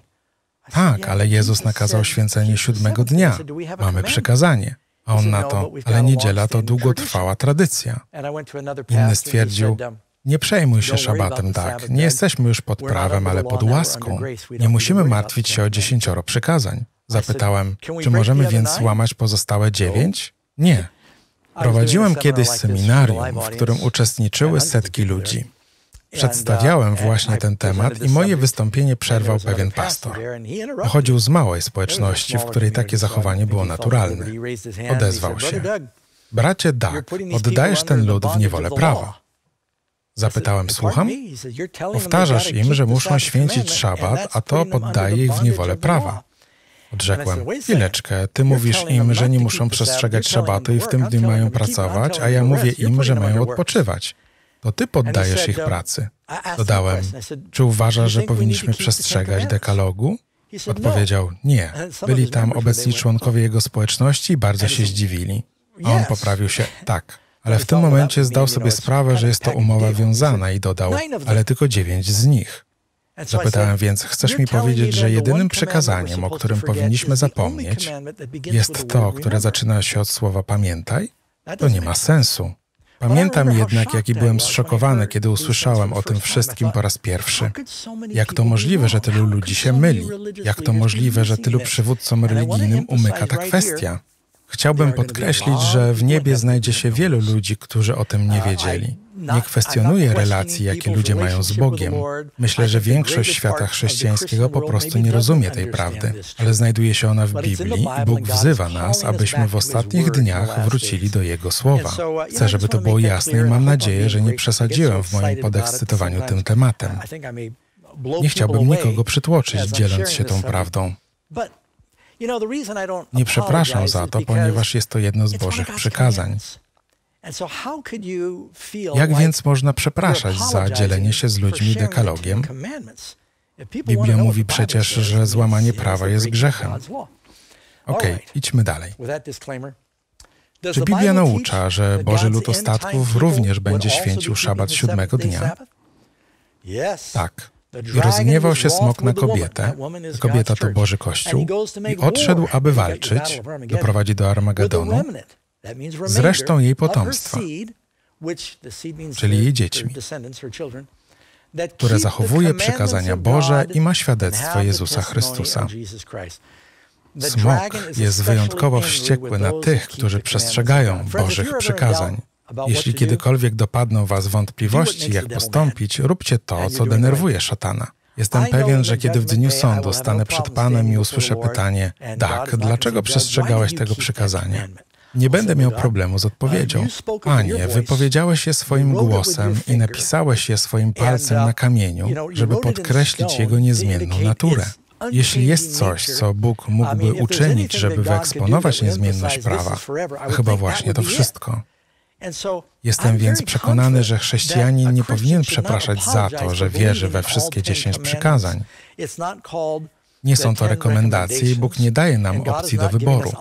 Tak, ale Jezus nakazał święcenie siódmego dnia. Mamy przykazanie. A on na to, ale niedziela to długotrwała tradycja. Inny stwierdził, nie przejmuj się szabatem tak, nie jesteśmy już pod prawem, ale pod łaską. Nie musimy martwić się o dziesięcioro przykazań. Zapytałem, czy możemy więc łamać pozostałe dziewięć? Nie. Prowadziłem kiedyś seminarium, w którym uczestniczyły setki ludzi. Przedstawiałem właśnie ten temat i moje wystąpienie przerwał pewien pastor. Pochodził z małej społeczności, w której takie zachowanie było naturalne. Odezwał się. Bracie Doug, oddajesz ten lud w niewolę prawa. Zapytałem, słucham? Powtarzasz im, że muszą święcić szabat, a to poddaje ich w niewolę prawa. Odrzekłem, chwileczkę, ty mówisz im, że nie muszą przestrzegać szabatu i w tym dniu mają pracować, a ja mówię im, że mają odpoczywać. To ty poddajesz ich pracy. Dodałem, czy uważasz, że powinniśmy przestrzegać dekalogu? Odpowiedział, nie. Byli tam obecni członkowie jego społeczności i bardzo się zdziwili. A on poprawił się, tak. Ale w tym momencie zdał sobie sprawę, że jest to umowa wiązana i dodał, ale tylko dziewięć z nich. Zapytałem więc, chcesz mi powiedzieć, że jedynym przykazaniem, o którym powinniśmy zapomnieć, jest to, które zaczyna się od słowa pamiętaj? To nie ma sensu. Pamiętam jednak, jaki byłem zszokowany, kiedy usłyszałem o tym wszystkim po raz pierwszy. Jak to możliwe, że tylu ludzi się myli? Jak to możliwe, że tylu przywódcom religijnym umyka ta kwestia? Chciałbym podkreślić, że w niebie znajdzie się wielu ludzi, którzy o tym nie wiedzieli. Nie kwestionuję relacji, jakie ludzie mają z Bogiem. Myślę, że większość świata chrześcijańskiego po prostu nie rozumie tej prawdy, ale znajduje się ona w Biblii i Bóg wzywa nas, abyśmy w ostatnich dniach wrócili do Jego słowa. Chcę, żeby to było jasne i mam nadzieję, że nie przesadziłem w moim podekscytowaniu tym tematem. Nie chciałbym nikogo przytłoczyć, dzieląc się tą prawdą. Nie przepraszam za to, ponieważ jest to jedno z Bożych przykazań. Jak więc można przepraszać za dzielenie się z ludźmi dekalogiem? Biblia mówi przecież, że złamanie prawa jest grzechem. Okej, okay, idźmy dalej. Czy Biblia naucza, że Boży lud ostatków również będzie święcił szabat siódmego dnia? Tak. I rozgniewał się smok na kobietę, kobieta to Boży Kościół, i odszedł, aby walczyć, doprowadzi do Armagedonu, z resztą jej potomstwa, czyli jej dziećmi, które zachowuje przykazania Boże i ma świadectwo Jezusa Chrystusa. Smok jest wyjątkowo wściekły na tych, którzy przestrzegają Bożych przykazań. Jeśli kiedykolwiek dopadną was wątpliwości, jak postąpić, róbcie to, co denerwuje szatana. Jestem pewien, że kiedy w dniu sądu stanę przed Panem i usłyszę pytanie, tak, dlaczego przestrzegałeś tego przykazania? Nie będę miał problemu z odpowiedzią. Panie, wypowiedziałeś je swoim głosem i napisałeś je swoim palcem na kamieniu, żeby podkreślić jego niezmienną naturę. Jeśli jest coś, co Bóg mógłby uczynić, żeby wyeksponować niezmienność prawa, to chyba właśnie to wszystko. Jestem więc przekonany, że chrześcijanin nie powinien przepraszać za to, że wierzy we wszystkie dziesięć przykazań. Nie są to rekomendacje i Bóg nie daje nam opcji do wyboru.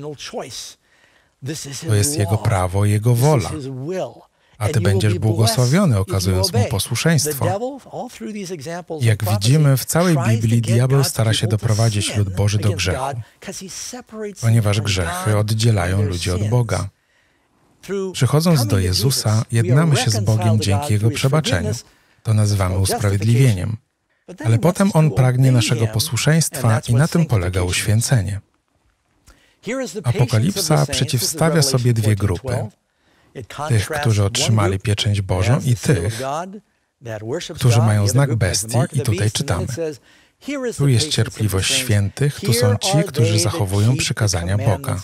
To jest Jego prawo i Jego wola. A Ty będziesz błogosławiony, okazując Mu posłuszeństwo. Jak widzimy, w całej Biblii diabeł stara się doprowadzić lud Boży do grzechu, ponieważ grzechy oddzielają ludzi od Boga. Przychodząc do Jezusa, jednamy się z Bogiem dzięki Jego przebaczeniu. To nazywamy usprawiedliwieniem. Ale potem On pragnie naszego posłuszeństwa i na tym polega uświęcenie. Apokalipsa przeciwstawia sobie dwie grupy. Tych, którzy otrzymali pieczęć Bożą i tych, którzy mają znak bestii i tutaj czytamy: tu jest cierpliwość świętych, tu są ci, którzy zachowują przykazania Boga.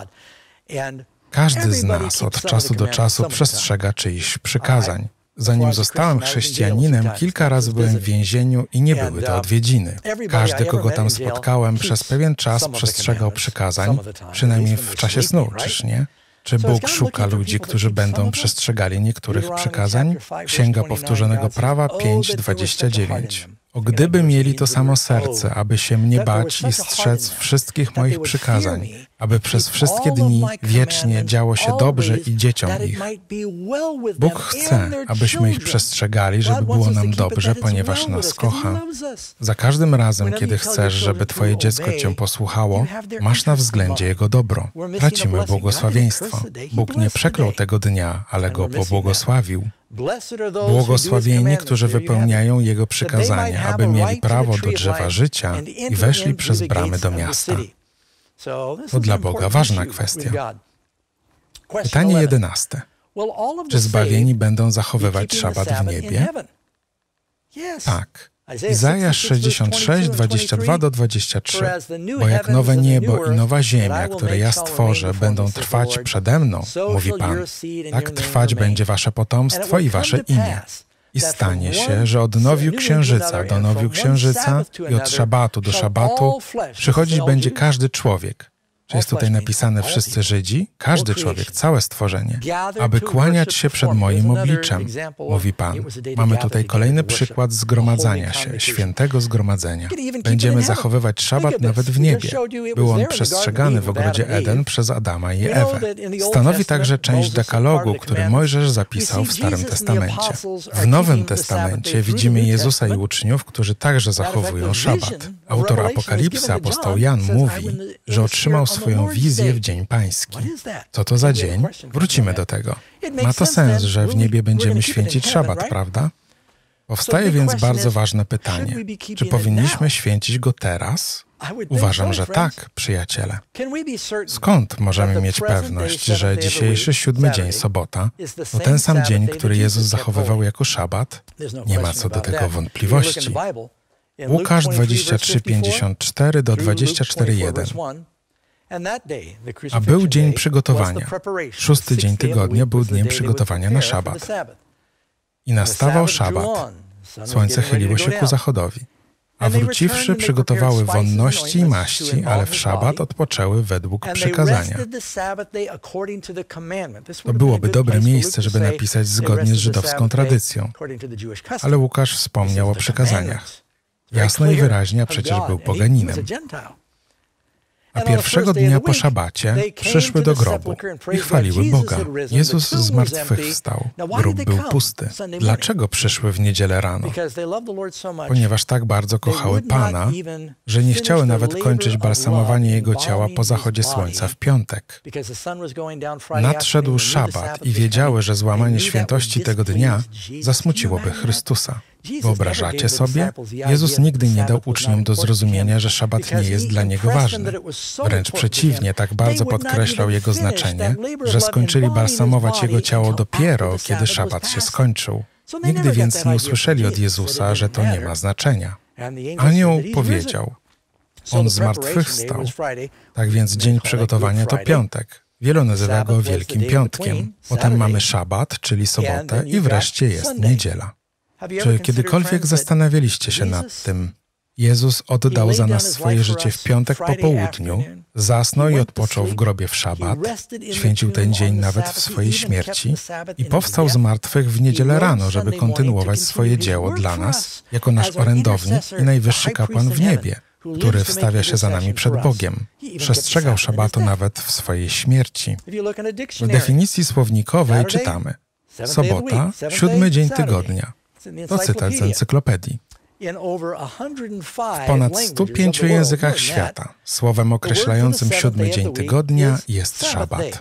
Każdy z nas od czasu do czasu przestrzega czyichś przykazań. Zanim zostałem chrześcijaninem, kilka razy byłem w więzieniu i nie były to odwiedziny. Każdy, kogo tam spotkałem, przez pewien czas przestrzegał przykazań, przynajmniej w czasie snu, czyż nie? Czy Bóg szuka ludzi, którzy będą przestrzegali niektórych przykazań? Księga Powtórzonego Prawa pięć, dwadzieścia dziewięć. O gdyby mieli to samo serce, aby się mnie bać i strzec wszystkich moich przykazań, aby przez wszystkie dni wiecznie działo się dobrze i dzieciom ich. Bóg chce, abyśmy ich przestrzegali, żeby było nam dobrze, ponieważ nas kocha. Za każdym razem, kiedy chcesz, żeby twoje dziecko cię posłuchało, masz na względzie jego dobro. Tracimy błogosławieństwo. Bóg nie przeklął tego dnia, ale go pobłogosławił. Błogosławieni, którzy wypełniają Jego przykazania, aby mieli prawo do drzewa życia i weszli przez bramy do miasta. To dla Boga ważna kwestia. Pytanie jedenaste. Czy zbawieni będą zachowywać szabat w niebie? Tak. Izajasz sześćdziesiąt sześć, dwadzieścia dwa do dwudziestu trzech. Bo jak nowe niebo i nowa ziemia, które ja stworzę, będą trwać przede mną, mówi Pan, tak trwać będzie wasze potomstwo i wasze imię. I stanie się, że od nowiu księżyca do nowiu księżyca i od szabatu do szabatu przychodzić będzie każdy człowiek. Czy jest tutaj napisane wszyscy Żydzi? Każdy człowiek, całe stworzenie, aby kłaniać się przed moim obliczem, mówi Pan. Mamy tutaj kolejny przykład zgromadzania się, świętego zgromadzenia. Będziemy zachowywać szabat nawet w niebie. Był on przestrzegany w ogrodzie Eden przez Adama i Ewę. Stanowi także część dekalogu, który Mojżesz zapisał w Starym Testamencie. W Nowym Testamencie widzimy Jezusa i uczniów, którzy także zachowują szabat. Autor Apokalipsy, apostoł Jan, mówi, że otrzymał swoją wizję w Dzień Pański. Co to za dzień? Wrócimy do tego. Ma to sens, że w niebie będziemy święcić szabat, prawda? Powstaje więc bardzo ważne pytanie. Czy powinniśmy święcić go teraz? Uważam, że tak, przyjaciele. Skąd możemy mieć pewność, że dzisiejszy siódmy dzień, sobota, to ten sam dzień, który Jezus zachowywał jako szabat? Nie ma co do tego wątpliwości. Łukasz dwadzieścia trzy, pięćdziesiąt cztery do dwudziestego czwartego, jeden. A był dzień przygotowania. Szósty dzień tygodnia był dniem przygotowania na szabat. I nastawał szabat. Słońce chyliło się ku zachodowi. A wróciwszy, przygotowały wonności i maści, ale w szabat odpoczęły według przykazania. To byłoby dobre miejsce, żeby napisać zgodnie z żydowską tradycją. Ale Łukasz wspomniał o przykazaniach. Jasno i wyraźnie, a przecież był poganinem. A pierwszego dnia po szabacie przyszły do grobu i chwaliły Boga. Jezus zmartwychwstał. Grób był pusty. Dlaczego przyszły w niedzielę rano? Ponieważ tak bardzo kochały Pana, że nie chciały nawet kończyć balsamowania Jego ciała po zachodzie słońca w piątek. Nadszedł szabat i wiedziały, że złamanie świętości tego dnia zasmuciłoby Chrystusa. Wyobrażacie sobie? Jezus nigdy nie dał uczniom do zrozumienia, że szabat nie jest dla Niego ważny. Wręcz przeciwnie, tak bardzo podkreślał jego znaczenie, że skończyli balsamować Jego ciało dopiero, kiedy szabat się skończył. Nigdy więc nie usłyszeli od Jezusa, że to nie ma znaczenia. Anioł powiedział, On zmartwychwstał. Tak więc dzień przygotowania to piątek. Wielu nazywa go Wielkim Piątkiem. Potem mamy szabat, czyli sobotę i wreszcie jest niedziela. Czy kiedykolwiek zastanawialiście się nad tym? Jezus oddał za nas swoje życie w piątek po południu, zasnął i odpoczął w grobie w szabat, święcił ten dzień nawet w swojej śmierci i powstał z martwych w niedzielę rano, żeby kontynuować swoje dzieło dla nas, jako nasz orędownik i najwyższy kapłan w niebie, który wstawia się za nami przed Bogiem. Przestrzegał szabatu nawet w swojej śmierci. W definicji słownikowej czytamy: sobota, siódmy dzień tygodnia. To cytat z encyklopedii. W ponad stu pięciu językach świata słowem określającym siódmy dzień tygodnia jest szabat.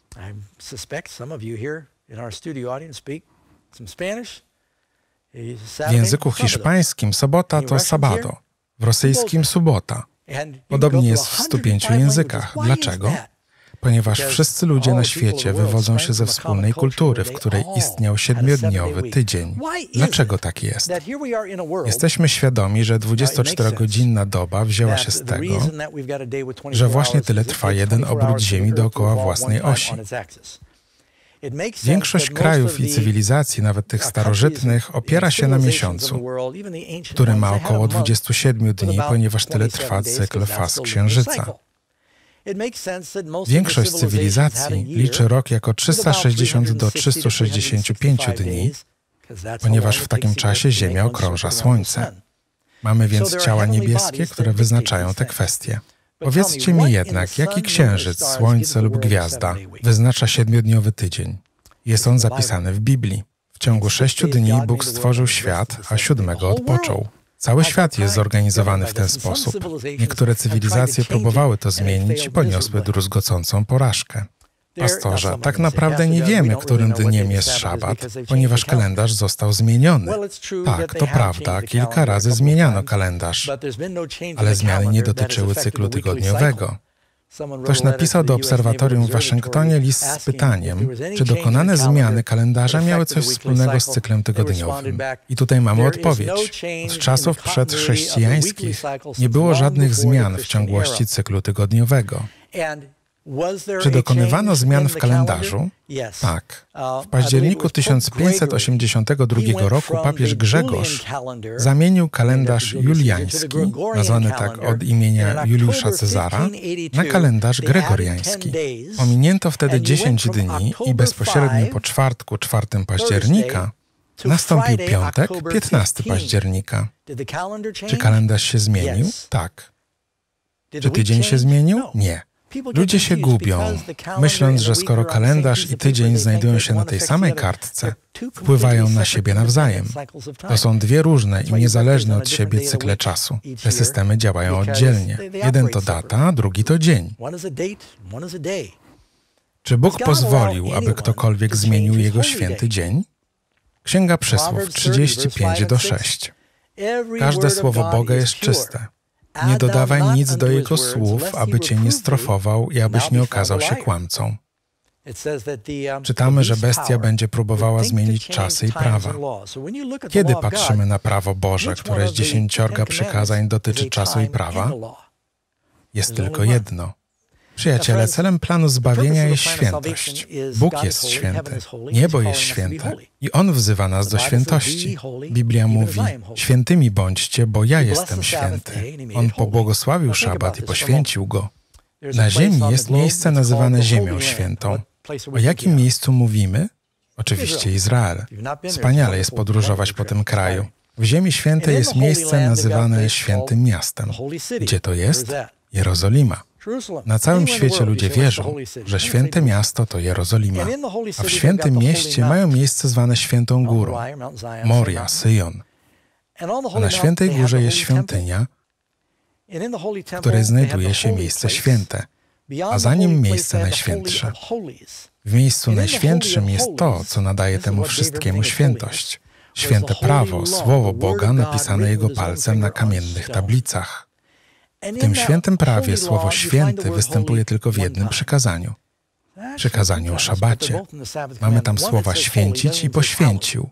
W języku hiszpańskim sobota to sabado, w rosyjskim subota. Podobnie jest w stu pięciu językach. Dlaczego? ponieważ wszyscy ludzie na świecie wywodzą się ze wspólnej kultury, w której istniał siedmiodniowy tydzień. Dlaczego tak jest? Jesteśmy świadomi, że dwudziestoczterogodzinna doba wzięła się z tego, że właśnie tyle trwa jeden obrót Ziemi dookoła własnej osi. Większość krajów i cywilizacji, nawet tych starożytnych, opiera się na miesiącu, który ma około dwudziestu siedmiu dni, ponieważ tyle trwa cykl faz Księżyca. Większość cywilizacji liczy rok jako trzysta sześćdziesiąt do trzystu sześćdziesięciu pięciu dni, ponieważ w takim czasie Ziemia okrąża Słońce. Mamy więc ciała niebieskie, które wyznaczają te kwestie. Powiedzcie mi jednak, jaki księżyc, słońce lub gwiazda wyznacza siedmiodniowy tydzień? Jest on zapisany w Biblii. W ciągu sześciu dni Bóg stworzył świat, a siódmego odpoczął. Cały świat jest zorganizowany w ten sposób. Niektóre cywilizacje próbowały to zmienić i poniosły druzgocącą porażkę. Pastorze, tak naprawdę nie wiemy, którym dniem jest szabat, ponieważ kalendarz został zmieniony. Tak, to prawda, kilka razy zmieniano kalendarz, ale zmiany nie dotyczyły cyklu tygodniowego. Ktoś napisał do obserwatorium w Waszyngtonie list z pytaniem, czy dokonane zmiany kalendarza miały coś wspólnego z cyklem tygodniowym. I tutaj mamy odpowiedź. Od czasów przedchrześcijańskich nie było żadnych zmian w ciągłości cyklu tygodniowego. Czy dokonywano zmian w kalendarzu? Tak. W październiku tysiąc pięćset osiemdziesiątego drugiego roku papież Grzegorz zamienił kalendarz juliański, nazwany tak od imienia Juliusza Cezara, na kalendarz gregoriański. Pominięto wtedy dziesięć dni i bezpośrednio po czwartku, czwartego października, nastąpił piątek, piętnastego października. Czy kalendarz się zmienił? Tak. Czy tydzień się zmienił? Nie. Ludzie się gubią, myśląc, że skoro kalendarz i tydzień znajdują się na tej samej kartce, wpływają na siebie nawzajem. To są dwie różne i niezależne od siebie cykle czasu. Te systemy działają oddzielnie. Jeden to data, drugi to dzień. Czy Bóg pozwolił, aby ktokolwiek zmienił Jego święty dzień? Księga Przysłów trzydzieści pięć do sześciu. Każde słowo Boga jest czyste. Nie dodawaj nic do Jego słów, aby Cię nie strofował i abyś nie okazał się kłamcą. Czytamy, że bestia będzie próbowała zmienić czasy i prawa. Kiedy patrzymy na prawo Boże, które z dziesięciorga przykazań dotyczy czasu i prawa? Jest tylko jedno. Przyjaciele, celem planu zbawienia jest świętość. Bóg jest święty, niebo jest święte i On wzywa nas do świętości. Biblia mówi, świętymi bądźcie, bo ja jestem święty. On pobłogosławił szabat i poświęcił go. Na ziemi jest miejsce nazywane Ziemią Świętą. O jakim miejscu mówimy? Oczywiście Izrael. Wspaniale jest podróżować po tym kraju. W Ziemi Świętej jest miejsce nazywane Świętym Miastem. Gdzie to jest? Jerozolima. Na całym świecie ludzie wierzą, że święte miasto to Jerozolima, a w świętym mieście mają miejsce zwane Świętą Górą, Moria, Syjon. A na Świętej Górze jest świątynia, w której znajduje się miejsce święte, a za nim miejsce najświętsze. W miejscu najświętszym jest to, co nadaje temu wszystkiemu świętość. Święte prawo, słowo Boga napisane Jego palcem na kamiennych tablicach. W tym świętym prawie słowo święty występuje tylko w jednym przykazaniu. Przykazaniu o szabacie. Mamy tam słowa święcić i poświęcił.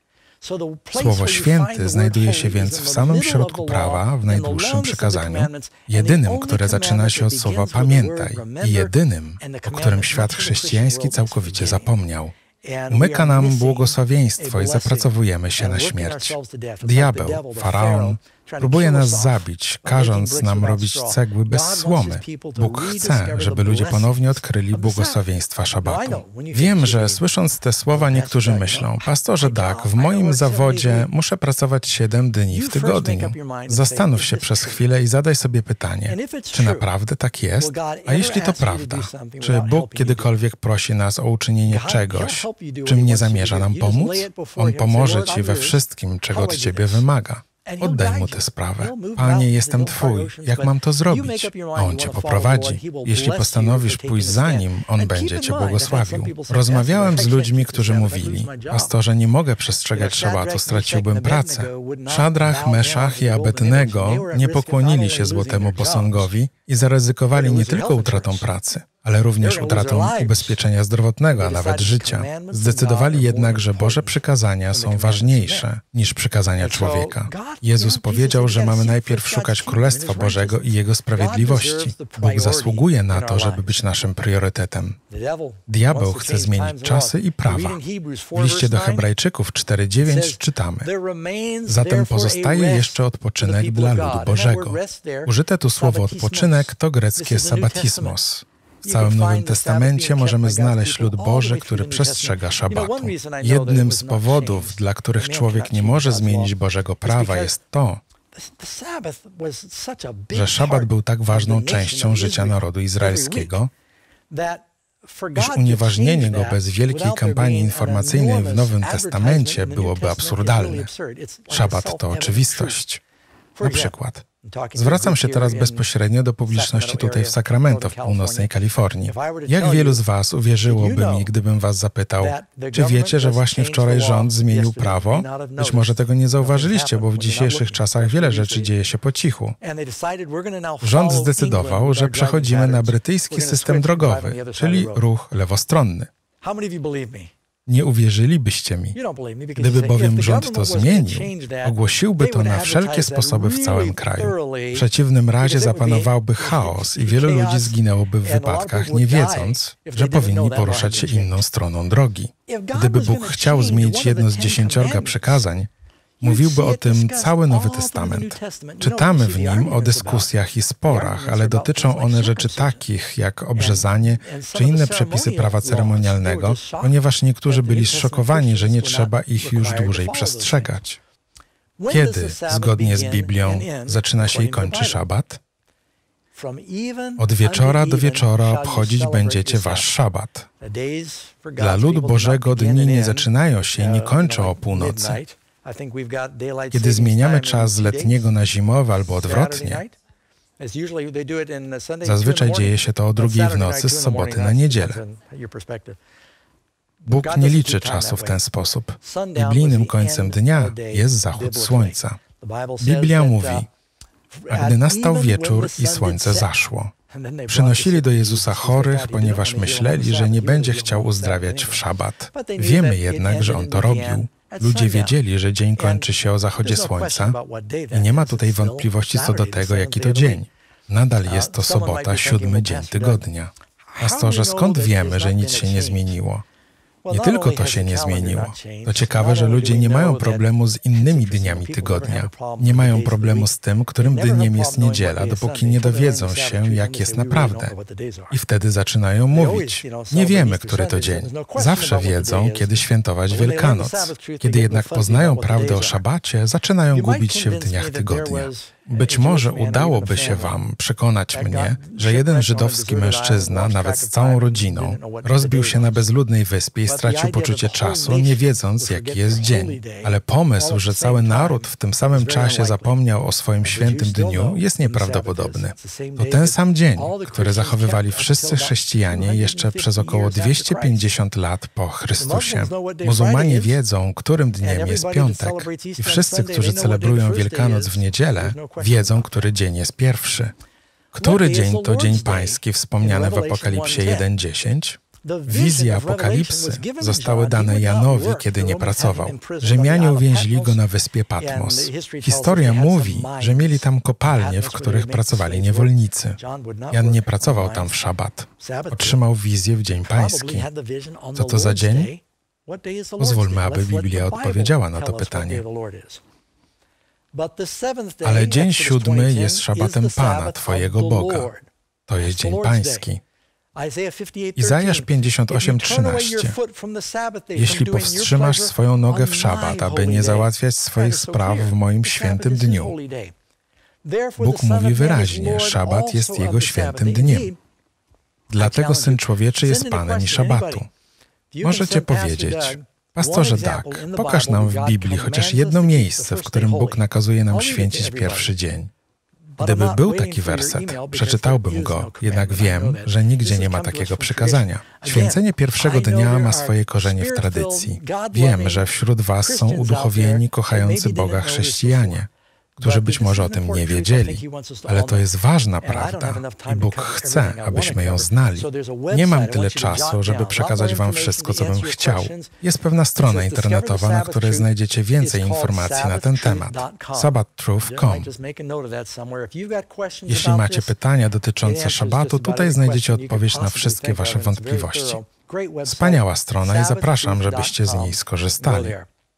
Słowo święty znajduje się więc w samym środku prawa, w najdłuższym przykazaniu, jedynym, które zaczyna się od słowa pamiętaj i jedynym, o którym świat chrześcijański całkowicie zapomniał. Umyka nam błogosławieństwo i zapracowujemy się na śmierć. Diabeł, faraon, próbuje nas zabić, każąc nam robić cegły bez słomy. Bóg chce, żeby ludzie ponownie odkryli błogosławieństwa szabatu. Wiem, że słysząc te słowa niektórzy myślą, pastorze Doug, w moim zawodzie muszę pracować siedem dni w tygodniu. Zastanów się przez chwilę i zadaj sobie pytanie, czy naprawdę tak jest? A jeśli to prawda, czy Bóg kiedykolwiek prosi nas o uczynienie czegoś, czym nie zamierza nam pomóc? On pomoże Ci we wszystkim, czego od Ciebie wymaga. Oddaj Mu tę sprawę. Panie, jestem Twój. Jak mam to zrobić? A On Cię poprowadzi. Jeśli postanowisz pójść za Nim, On będzie Cię błogosławił. Rozmawiałem z ludźmi, którzy mówili, pastorze, nie mogę przestrzegać szabatu, straciłbym pracę. Szadrach, Meszach i Abednego nie pokłonili się złotemu posągowi i zaryzykowali nie tylko utratą pracy, ale również utratą ubezpieczenia zdrowotnego, a nawet życia. Zdecydowali jednak, że Boże przykazania są ważniejsze niż przykazania człowieka. Jezus powiedział, że mamy najpierw szukać Królestwa Bożego i Jego sprawiedliwości. Bóg zasługuje na to, żeby być naszym priorytetem. Diabeł chce zmienić czasy i prawa. W liście do Hebrajczyków cztery dziewięć czytamy: Zatem pozostaje jeszcze odpoczynek dla ludu Bożego. Użyte tu słowo odpoczynek to greckie sabatismos. W całym Nowym Testamencie możemy znaleźć lud Boży, który przestrzega szabatu. Jednym z powodów, dla których człowiek nie może zmienić Bożego prawa, jest to, że szabat był tak ważną częścią życia narodu izraelskiego, iż unieważnienie go bez wielkiej kampanii informacyjnej w Nowym Testamencie byłoby absurdalne. Szabat to oczywistość. Na przykład, zwracam się teraz bezpośrednio do publiczności tutaj w Sacramento, w północnej Kalifornii. Jak wielu z Was uwierzyłoby mi, gdybym Was zapytał, czy wiecie, że właśnie wczoraj rząd zmienił prawo? Być może tego nie zauważyliście, bo w dzisiejszych czasach wiele rzeczy dzieje się po cichu. Rząd zdecydował, że przechodzimy na brytyjski system drogowy, czyli ruch lewostronny. Nie uwierzylibyście mi. Gdyby bowiem rząd to zmienił, ogłosiłby to na wszelkie sposoby w całym kraju. W przeciwnym razie zapanowałby chaos i wielu ludzi zginęłoby w wypadkach, nie wiedząc, że powinni poruszać się inną stroną drogi. Gdyby Bóg chciał zmienić jedno z dziesięciorga przykazań, mówiłby o tym cały Nowy Testament. Czytamy w nim o dyskusjach i sporach, ale dotyczą one rzeczy takich jak obrzezanie czy inne przepisy prawa ceremonialnego, ponieważ niektórzy byli zszokowani, że nie trzeba ich już dłużej przestrzegać. Kiedy, zgodnie z Biblią, zaczyna się i kończy szabat? Od wieczora do wieczora obchodzić będziecie wasz szabat. Dla ludu Bożego dni nie zaczynają się i nie kończą o północy. Kiedy zmieniamy czas z letniego na zimowy albo odwrotnie, zazwyczaj dzieje się to o drugiej w nocy z soboty na niedzielę. Bóg nie liczy czasu w ten sposób. Biblijnym końcem dnia jest zachód słońca. Biblia mówi: a gdy nastał wieczór i słońce zaszło. Przynosili do Jezusa chorych, ponieważ myśleli, że nie będzie chciał uzdrawiać w szabat. Wiemy jednak, że On to robił. Ludzie wiedzieli, że dzień kończy się o zachodzie słońca i nie ma tutaj wątpliwości co do tego, jaki to dzień. Nadal jest to sobota, siódmy dzień tygodnia. Pastorze, skąd wiemy, że nic się nie zmieniło? Nie tylko to się nie zmieniło. To ciekawe, że ludzie nie mają problemu z innymi dniami tygodnia. Nie mają problemu z tym, którym dniem jest niedziela, dopóki nie dowiedzą się, jak jest naprawdę. I wtedy zaczynają mówić: nie wiemy, który to dzień. Zawsze wiedzą, kiedy świętować Wielkanoc. Kiedy jednak poznają prawdę o szabacie, zaczynają gubić się w dniach tygodnia. Być może udałoby się wam przekonać mnie, że jeden żydowski mężczyzna, nawet z całą rodziną, rozbił się na bezludnej wyspie i stracił poczucie czasu, nie wiedząc, jaki jest dzień. Ale pomysł, że cały naród w tym samym czasie zapomniał o swoim świętym dniu, jest nieprawdopodobny. To ten sam dzień, który zachowywali wszyscy chrześcijanie jeszcze przez około dwieście pięćdziesiąt lat po Chrystusie. Muzułmanie wiedzą, którym dniem jest piątek i wszyscy, którzy celebrują Wielkanoc w niedzielę, wiedzą, który dzień jest pierwszy. Który dzień to Dzień Pański wspomniany w Apokalipsie jeden dziesięć? Wizje Apokalipsy zostały dane Janowi, kiedy nie pracował. Rzymianie uwięzili go na wyspie Patmos. Historia mówi, że mieli tam kopalnie, w których pracowali niewolnicy. Jan nie pracował tam w szabat. Otrzymał wizję w Dzień Pański. Co to za dzień? Pozwólmy, aby Biblia odpowiedziała na to pytanie. Ale dzień siódmy jest szabatem Pana, Twojego Boga. To jest Dzień Pański. Izajasz pięćdziesiąt osiem trzynaście. Jeśli powstrzymasz swoją nogę w szabat, aby nie załatwiać swoich spraw w moim świętym dniu. Bóg mówi wyraźnie, szabat jest Jego świętym dniem. Dlatego Syn Człowieczy jest Panem i szabatu. Możecie powiedzieć: pastorze Doug, pokaż nam w Biblii chociaż jedno miejsce, w którym Bóg nakazuje nam święcić pierwszy dzień. Gdyby był taki werset, przeczytałbym go, jednak wiem, że nigdzie nie ma takiego przykazania. Święcenie pierwszego dnia ma swoje korzenie w tradycji. Wiem, że wśród was są uduchowieni, kochający Boga chrześcijanie. którzy być może o tym nie wiedzieli, ale to jest ważna prawda i Bóg chce, abyśmy ją znali. Nie mam tyle czasu, żeby przekazać wam wszystko, co bym chciał. Jest pewna strona internetowa, na której znajdziecie więcej informacji na ten temat. sabbath truth kropka com. Jeśli macie pytania dotyczące szabatu, tutaj znajdziecie odpowiedź na wszystkie wasze wątpliwości. Wspaniała strona i zapraszam, żebyście z niej skorzystali.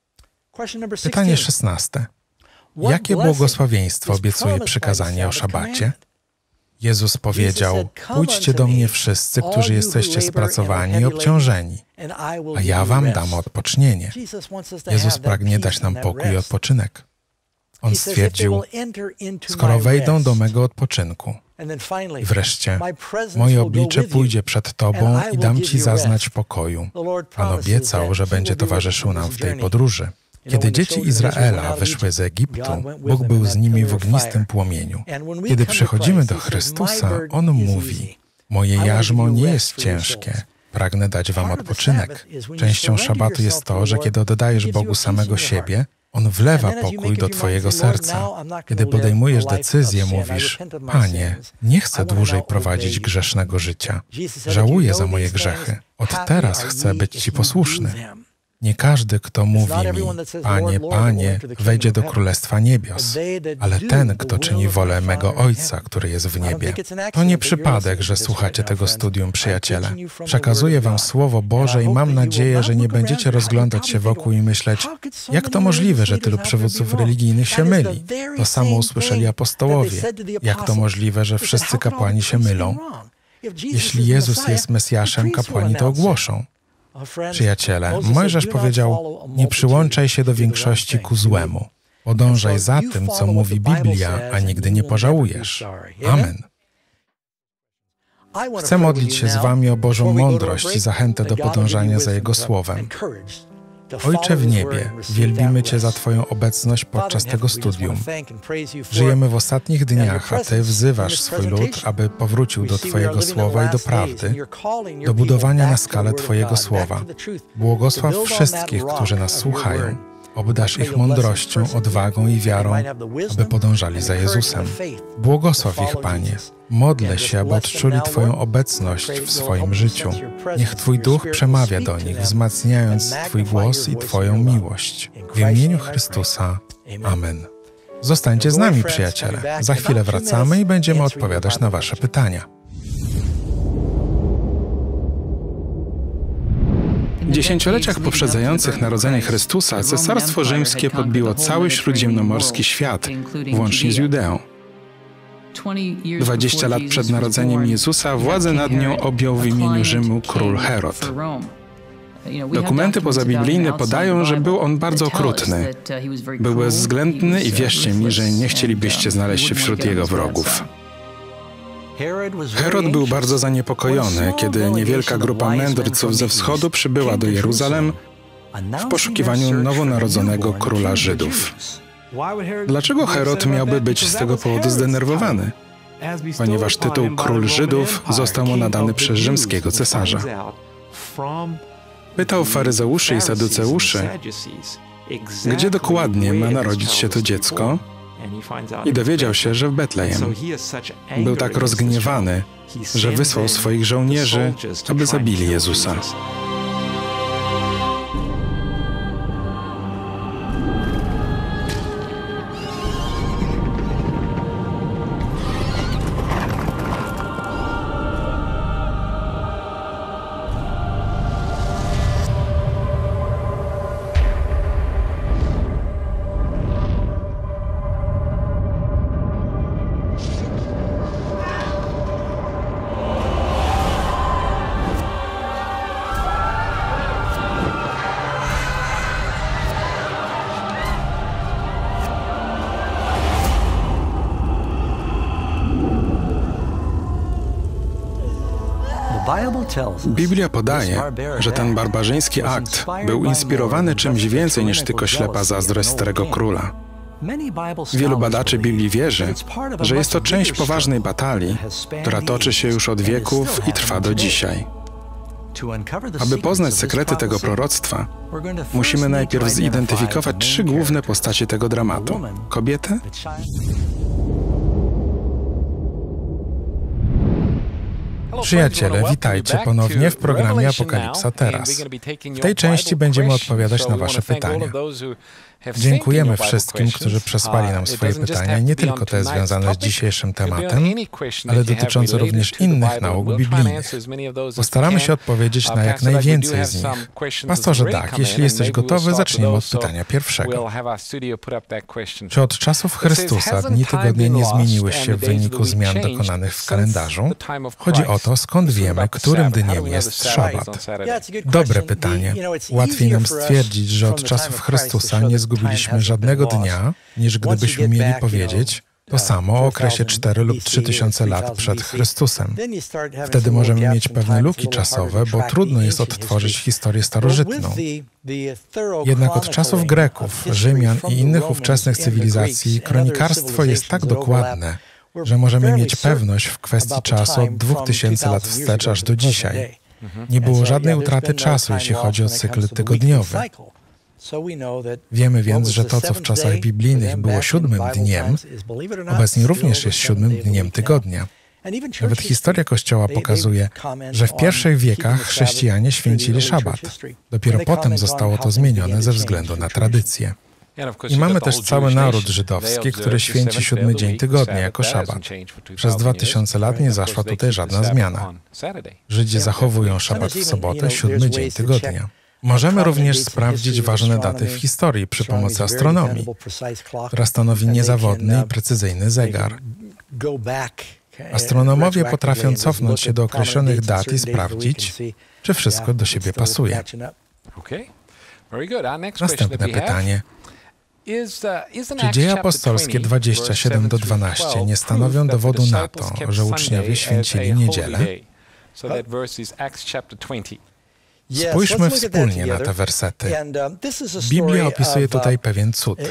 Pytanie szesnaste. Jakie błogosławieństwo obiecuje przykazanie o szabacie? Jezus powiedział, pójdźcie do mnie wszyscy, którzy jesteście spracowani i obciążeni, a ja wam dam odpocznienie. Jezus pragnie dać nam pokój i odpoczynek. On stwierdził, skoro wejdą do mego odpoczynku. I wreszcie, moje oblicze pójdzie przed Tobą i dam Ci zaznać pokoju. Pan obiecał, że będzie towarzyszył nam w tej podróży. Kiedy dzieci Izraela wyszły z Egiptu, Bóg był z nimi w ognistym płomieniu. Kiedy przychodzimy do Chrystusa, On mówi, moje jarzmo nie jest ciężkie, pragnę dać wam odpoczynek. Częścią szabatu jest to, że kiedy oddajesz Bogu samego siebie, On wlewa pokój do twojego serca. Kiedy podejmujesz decyzję, mówisz, Panie, nie chcę dłużej prowadzić grzesznego życia. Żałuję za moje grzechy. Od teraz chcę być Ci posłuszny. Nie każdy, kto mówi mi, Panie, Panie, wejdzie do Królestwa Niebios, ale ten, kto czyni wolę mego Ojca, który jest w niebie. To nie przypadek, że słuchacie tego studium, przyjaciele. Przekazuję wam Słowo Boże i mam nadzieję, że nie będziecie rozglądać się wokół i myśleć, jak to możliwe, że tylu przywódców religijnych się myli. To samo usłyszeli apostołowie. Jak to możliwe, że wszyscy kapłani się mylą? Jeśli Jezus jest Mesjaszem, kapłani to ogłoszą. Przyjaciele, Mojżesz powiedział, nie przyłączaj się do większości ku złemu. Podążaj za tym, co mówi Biblia, a nigdy nie pożałujesz. Amen. Chcę modlić się z wami o Bożą mądrość i zachętę do podążania za Jego Słowem. Ojcze w niebie, wielbimy Cię za Twoją obecność podczas tego studium. Żyjemy w ostatnich dniach, a Ty wzywasz swój lud, aby powrócił do Twojego Słowa i do prawdy, do budowania na skalę Twojego Słowa. Błogosław wszystkich, którzy nas słuchają. Obdarz ich mądrością, odwagą i wiarą, aby podążali za Jezusem. Błogosław ich, Panie. Modlę się, aby odczuli Twoją obecność w swoim życiu. Niech Twój Duch przemawia do nich, wzmacniając Twój głos i Twoją miłość. W imieniu Chrystusa. Amen. Zostańcie z nami, przyjaciele. Za chwilę wracamy i będziemy odpowiadać na Wasze pytania. W dziesięcioleciach poprzedzających narodzenie Chrystusa Cesarstwo Rzymskie podbiło cały śródziemnomorski świat, włącznie z Judeą. Dwadzieścia lat przed narodzeniem Jezusa władzę nad nią objął w imieniu Rzymu król Herod. Dokumenty pozabiblijne podają, że był on bardzo okrutny. Był bezwzględny i wierzcie mi, że nie chcielibyście znaleźć się wśród jego wrogów. Herod był bardzo zaniepokojony, kiedy niewielka grupa mędrców ze wschodu przybyła do Jeruzalem w poszukiwaniu nowonarodzonego króla Żydów. Dlaczego Herod miałby być z tego powodu zdenerwowany? Ponieważ tytuł Król Żydów został mu nadany przez rzymskiego cesarza. Pytał faryzeuszy i saduceuszy, gdzie dokładnie ma narodzić się to dziecko, i dowiedział się, że w Betlejem. Był tak rozgniewany, że wysłał swoich żołnierzy, aby zabili Jezusa. Biblia podaje, że ten barbarzyński akt był inspirowany czymś więcej niż tylko ślepa zazdrość Starego Króla. Wielu badaczy Biblii wierzy, że jest to część poważnej batalii, która toczy się już od wieków i trwa do dzisiaj. Aby poznać sekrety tego proroctwa, musimy najpierw zidentyfikować trzy główne postacie tego dramatu: kobietę, Przyjaciele, witajcie ponownie w programie Apokalipsa Teraz. W tej części będziemy odpowiadać na Wasze pytania. Dziękujemy wszystkim, którzy przesłali nam swoje pytania, nie tylko te związane z dzisiejszym tematem, ale dotyczące również innych nauk biblijnych. Postaramy się odpowiedzieć na jak najwięcej z nich. Pastorze Doug, jeśli jesteś gotowy, zaczniemy od pytania pierwszego. Czy od czasów Chrystusa dni tygodnia nie zmieniły się w wyniku zmian dokonanych w kalendarzu? Chodzi o to, skąd wiemy, którym dniem jest szabat. Dobre pytanie. Łatwiej nam stwierdzić, że od czasów Chrystusa nie zgubiliśmy żadnego dnia, niż gdybyśmy mieli powiedzieć to samo o okresie cztery lub trzy tysiące lat przed Chrystusem. Wtedy możemy mieć pewne luki czasowe, bo trudno jest odtworzyć historię starożytną. Jednak od czasów Greków, Rzymian i innych ówczesnych cywilizacji kronikarstwo jest tak dokładne, że możemy mieć pewność w kwestii czasu od dwóch tysięcy lat wstecz aż do dzisiaj. Nie było żadnej utraty czasu, jeśli chodzi o cykl tygodniowy. Wiemy więc, że to, co w czasach biblijnych było siódmym dniem, obecnie również jest siódmym dniem tygodnia. Nawet historia Kościoła pokazuje, że w pierwszych wiekach chrześcijanie święcili szabat. Dopiero potem zostało to zmienione ze względu na tradycję. I mamy też cały naród żydowski, który święci siódmy dzień tygodnia jako szabat. Przez dwa tysiące lat nie zaszła tutaj żadna zmiana. Żydzi zachowują szabat w sobotę, siódmy dzień tygodnia. Możemy również sprawdzić ważne daty w historii przy pomocy astronomii, która stanowi niezawodny i precyzyjny zegar. Astronomowie potrafią cofnąć się do określonych dat i sprawdzić, czy wszystko do siebie pasuje. Następne pytanie. Czy Dzieje apostolskie dwadzieścia siedem do dwunastu nie stanowią dowodu na to, że uczniowie święcili niedzielę? Spójrzmy wspólnie na te wersety. Biblia opisuje tutaj pewien cud.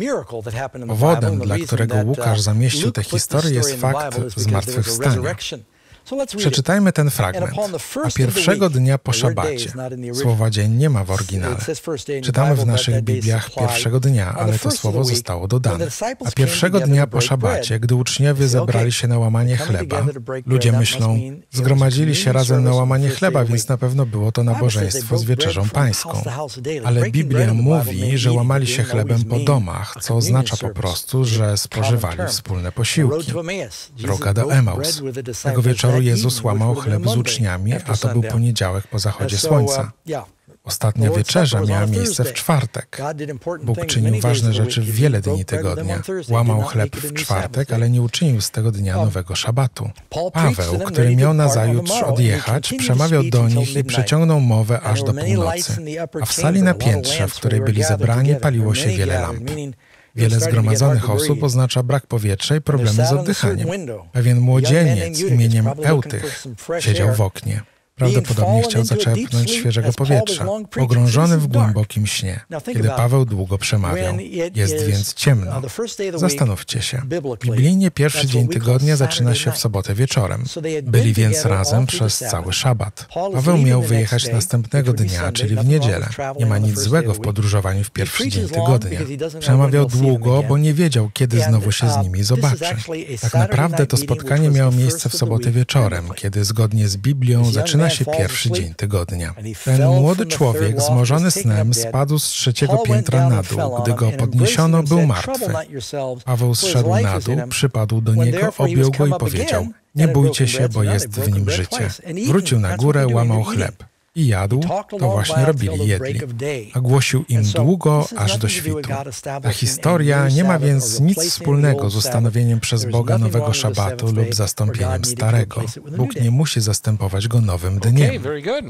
Powodem, dla którego Łukasz zamieścił tę historię, jest fakt zmartwychwstania. Przeczytajmy ten fragment. A pierwszego dnia po szabacie. Słowa dzień nie ma w oryginale. Czytamy w naszych Bibliach pierwszego dnia, ale to słowo zostało dodane. A pierwszego dnia po szabacie, gdy uczniowie zebrali się na łamanie chleba, ludzie myślą, zgromadzili się razem na łamanie chleba, więc na pewno było to nabożeństwo z wieczerzą pańską. Ale Biblia mówi, że łamali się chlebem po domach, co oznacza po prostu, że spożywali wspólne posiłki. Droga do Emaus. Tego wieczoru Jezus łamał chleb z uczniami, a to był poniedziałek po zachodzie słońca. Ostatnia wieczerza miała miejsce w czwartek. Bóg czynił ważne rzeczy w wiele dni tygodnia. Łamał chleb w czwartek, ale nie uczynił z tego dnia nowego szabatu. Paweł, który miał nazajutrz odjechać, przemawiał do nich i przeciągnął mowę aż do północy. A w sali na piętrze, w której byli zebrani, paliło się wiele lamp. Wiele zgromadzonych osób oznacza brak powietrza i problemy z oddychaniem. Pewien młodzieniec imieniem Eutych siedział w oknie. Prawdopodobnie chciał zaczerpnąć świeżego powietrza, pogrążony w głębokim śnie, kiedy Paweł długo przemawiał. Jest więc ciemno. Zastanówcie się. Biblijnie pierwszy dzień tygodnia zaczyna się w sobotę wieczorem. Byli więc razem przez cały szabat. Paweł miał wyjechać następnego dnia, czyli w niedzielę. Nie ma nic złego w podróżowaniu w pierwszy dzień tygodnia. Przemawiał długo, bo nie wiedział, kiedy znowu się z nimi zobaczy. Tak naprawdę to spotkanie miało miejsce w sobotę wieczorem, kiedy zgodnie z Biblią zaczyna się pierwszy dzień tygodnia. Ten młody człowiek, zmorzony snem, spadł z trzeciego piętra na dół. Gdy go podniesiono, był martwy. Paweł zszedł na dół, przypadł do niego, objął go i powiedział: nie bójcie się, bo jest w nim życie. Wrócił na górę, łamał chleb. I jadł, to właśnie robili jedli, a głosił im długo, aż do świtu. Ta historia nie ma więc nic wspólnego z ustanowieniem przez Boga nowego szabatu lub zastąpieniem starego. Bóg nie musi zastępować go nowym dniem.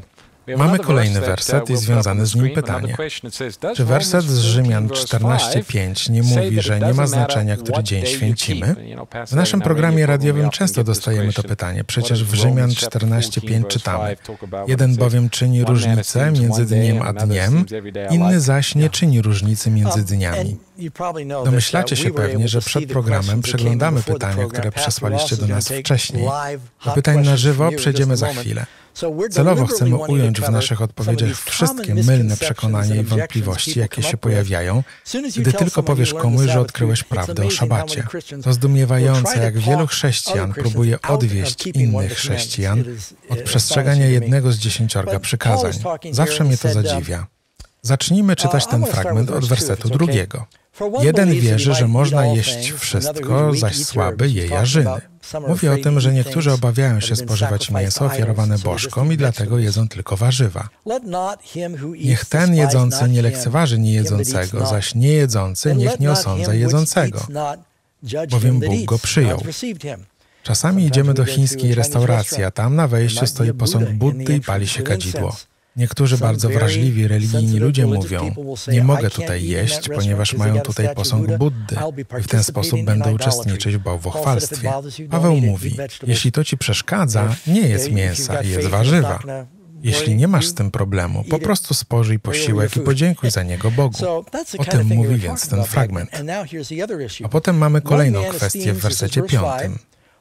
Mamy kolejny werset i związane z nim pytanie. Czy werset z Rzymian czternaście pięć nie mówi, że nie ma znaczenia, który dzień święcimy? W naszym programie radiowym często dostajemy to pytanie. Przecież w Rzymian czternaście pięć czytamy: jeden bowiem czyni różnicę między dniem a dniem, inny zaś nie czyni różycy między dniami. Domyślacie się pewnie, że przed programem przeglądamy pytania, które przesłaliście do nas wcześniej. Do pytań na żywo przejdziemy za chwilę. Celowo chcemy ująć w naszych odpowiedziach wszystkie mylne przekonania i wątpliwości, jakie się pojawiają, gdy tylko powiesz komuś, że odkryłeś prawdę o szabacie. To zdumiewające, jak wielu chrześcijan próbuje odwieść innych chrześcijan od przestrzegania jednego z dziesięciorga przykazań. Zawsze mnie to zadziwia. Zacznijmy czytać ten fragment od wersetu drugiego. Jeden wierzy, że można jeść wszystko, zaś słaby je jarzyny. Mówię o tym, że niektórzy obawiają się spożywać mięso ofiarowane bożkom i dlatego jedzą tylko warzywa. Niech ten jedzący nie lekceważy niejedzącego, zaś niejedzący niech nie osądza jedzącego, bowiem Bóg go przyjął. Czasami idziemy do chińskiej restauracji, a tam na wejściu stoi posąg Buddy i pali się kadzidło. Niektórzy bardzo wrażliwi, religijni ludzie mówią, nie mogę tutaj jeść, ponieważ mają tutaj posąg Buddy i w ten sposób będę uczestniczyć w bałwochwalstwie. Paweł mówi, jeśli to ci przeszkadza, nie jedz mięsa, jedz warzywa. Jeśli nie masz z tym problemu, po prostu spożyj posiłek i podziękuj za niego Bogu. O tym mówi więc ten fragment. A potem mamy kolejną kwestię w wersecie piątym.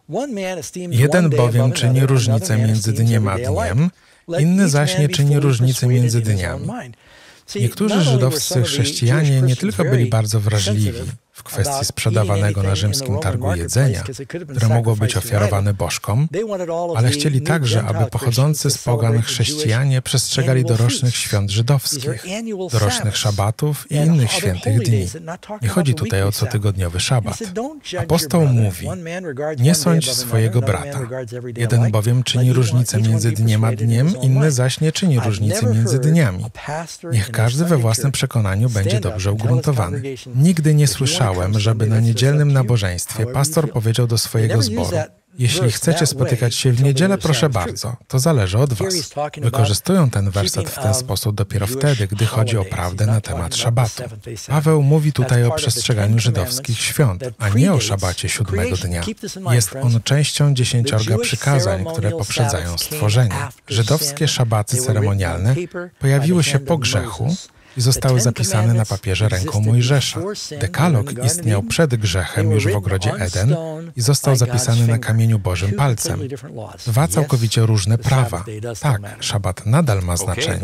Jeden bowiem czyni różnicę między dniem a dniem, inny zaś nie czyni różnicy między dniami. Niektórzy żydowscy chrześcijanie nie tylko byli bardzo wrażliwi w kwestii sprzedawanego na rzymskim targu jedzenia, które mogło być ofiarowane bożkom, ale chcieli także, aby pochodzący z pogan chrześcijanie przestrzegali dorocznych świąt żydowskich, dorocznych szabatów i innych świętych dni. Nie chodzi tutaj o cotygodniowy szabat. Apostoł mówi, nie sądź swojego brata. Jeden bowiem czyni różnicę między dniem a dniem, inny zaś nie czyni różnicy między dniami. Niech każdy we własnym przekonaniu będzie dobrze ugruntowany. Nigdy nie słyszałem, żeby na niedzielnym nabożeństwie pastor powiedział do swojego zboru, jeśli chcecie spotykać się w niedzielę, proszę bardzo, to zależy od was. Wykorzystują ten werset w ten sposób dopiero wtedy, gdy chodzi o prawdę na temat szabatu. Paweł mówi tutaj o przestrzeganiu żydowskich świąt, a nie o szabacie siódmego dnia. Jest on częścią dziesięciorga przykazań, które poprzedzają stworzenie. Żydowskie szabaty ceremonialne pojawiły się po grzechu i zostały zapisane na papierze ręką Mojżesza. Dekalog istniał przed grzechem już w ogrodzie Eden i został zapisany na kamieniu Bożym palcem. Dwa całkowicie różne prawa. Tak, szabat nadal ma znaczenie.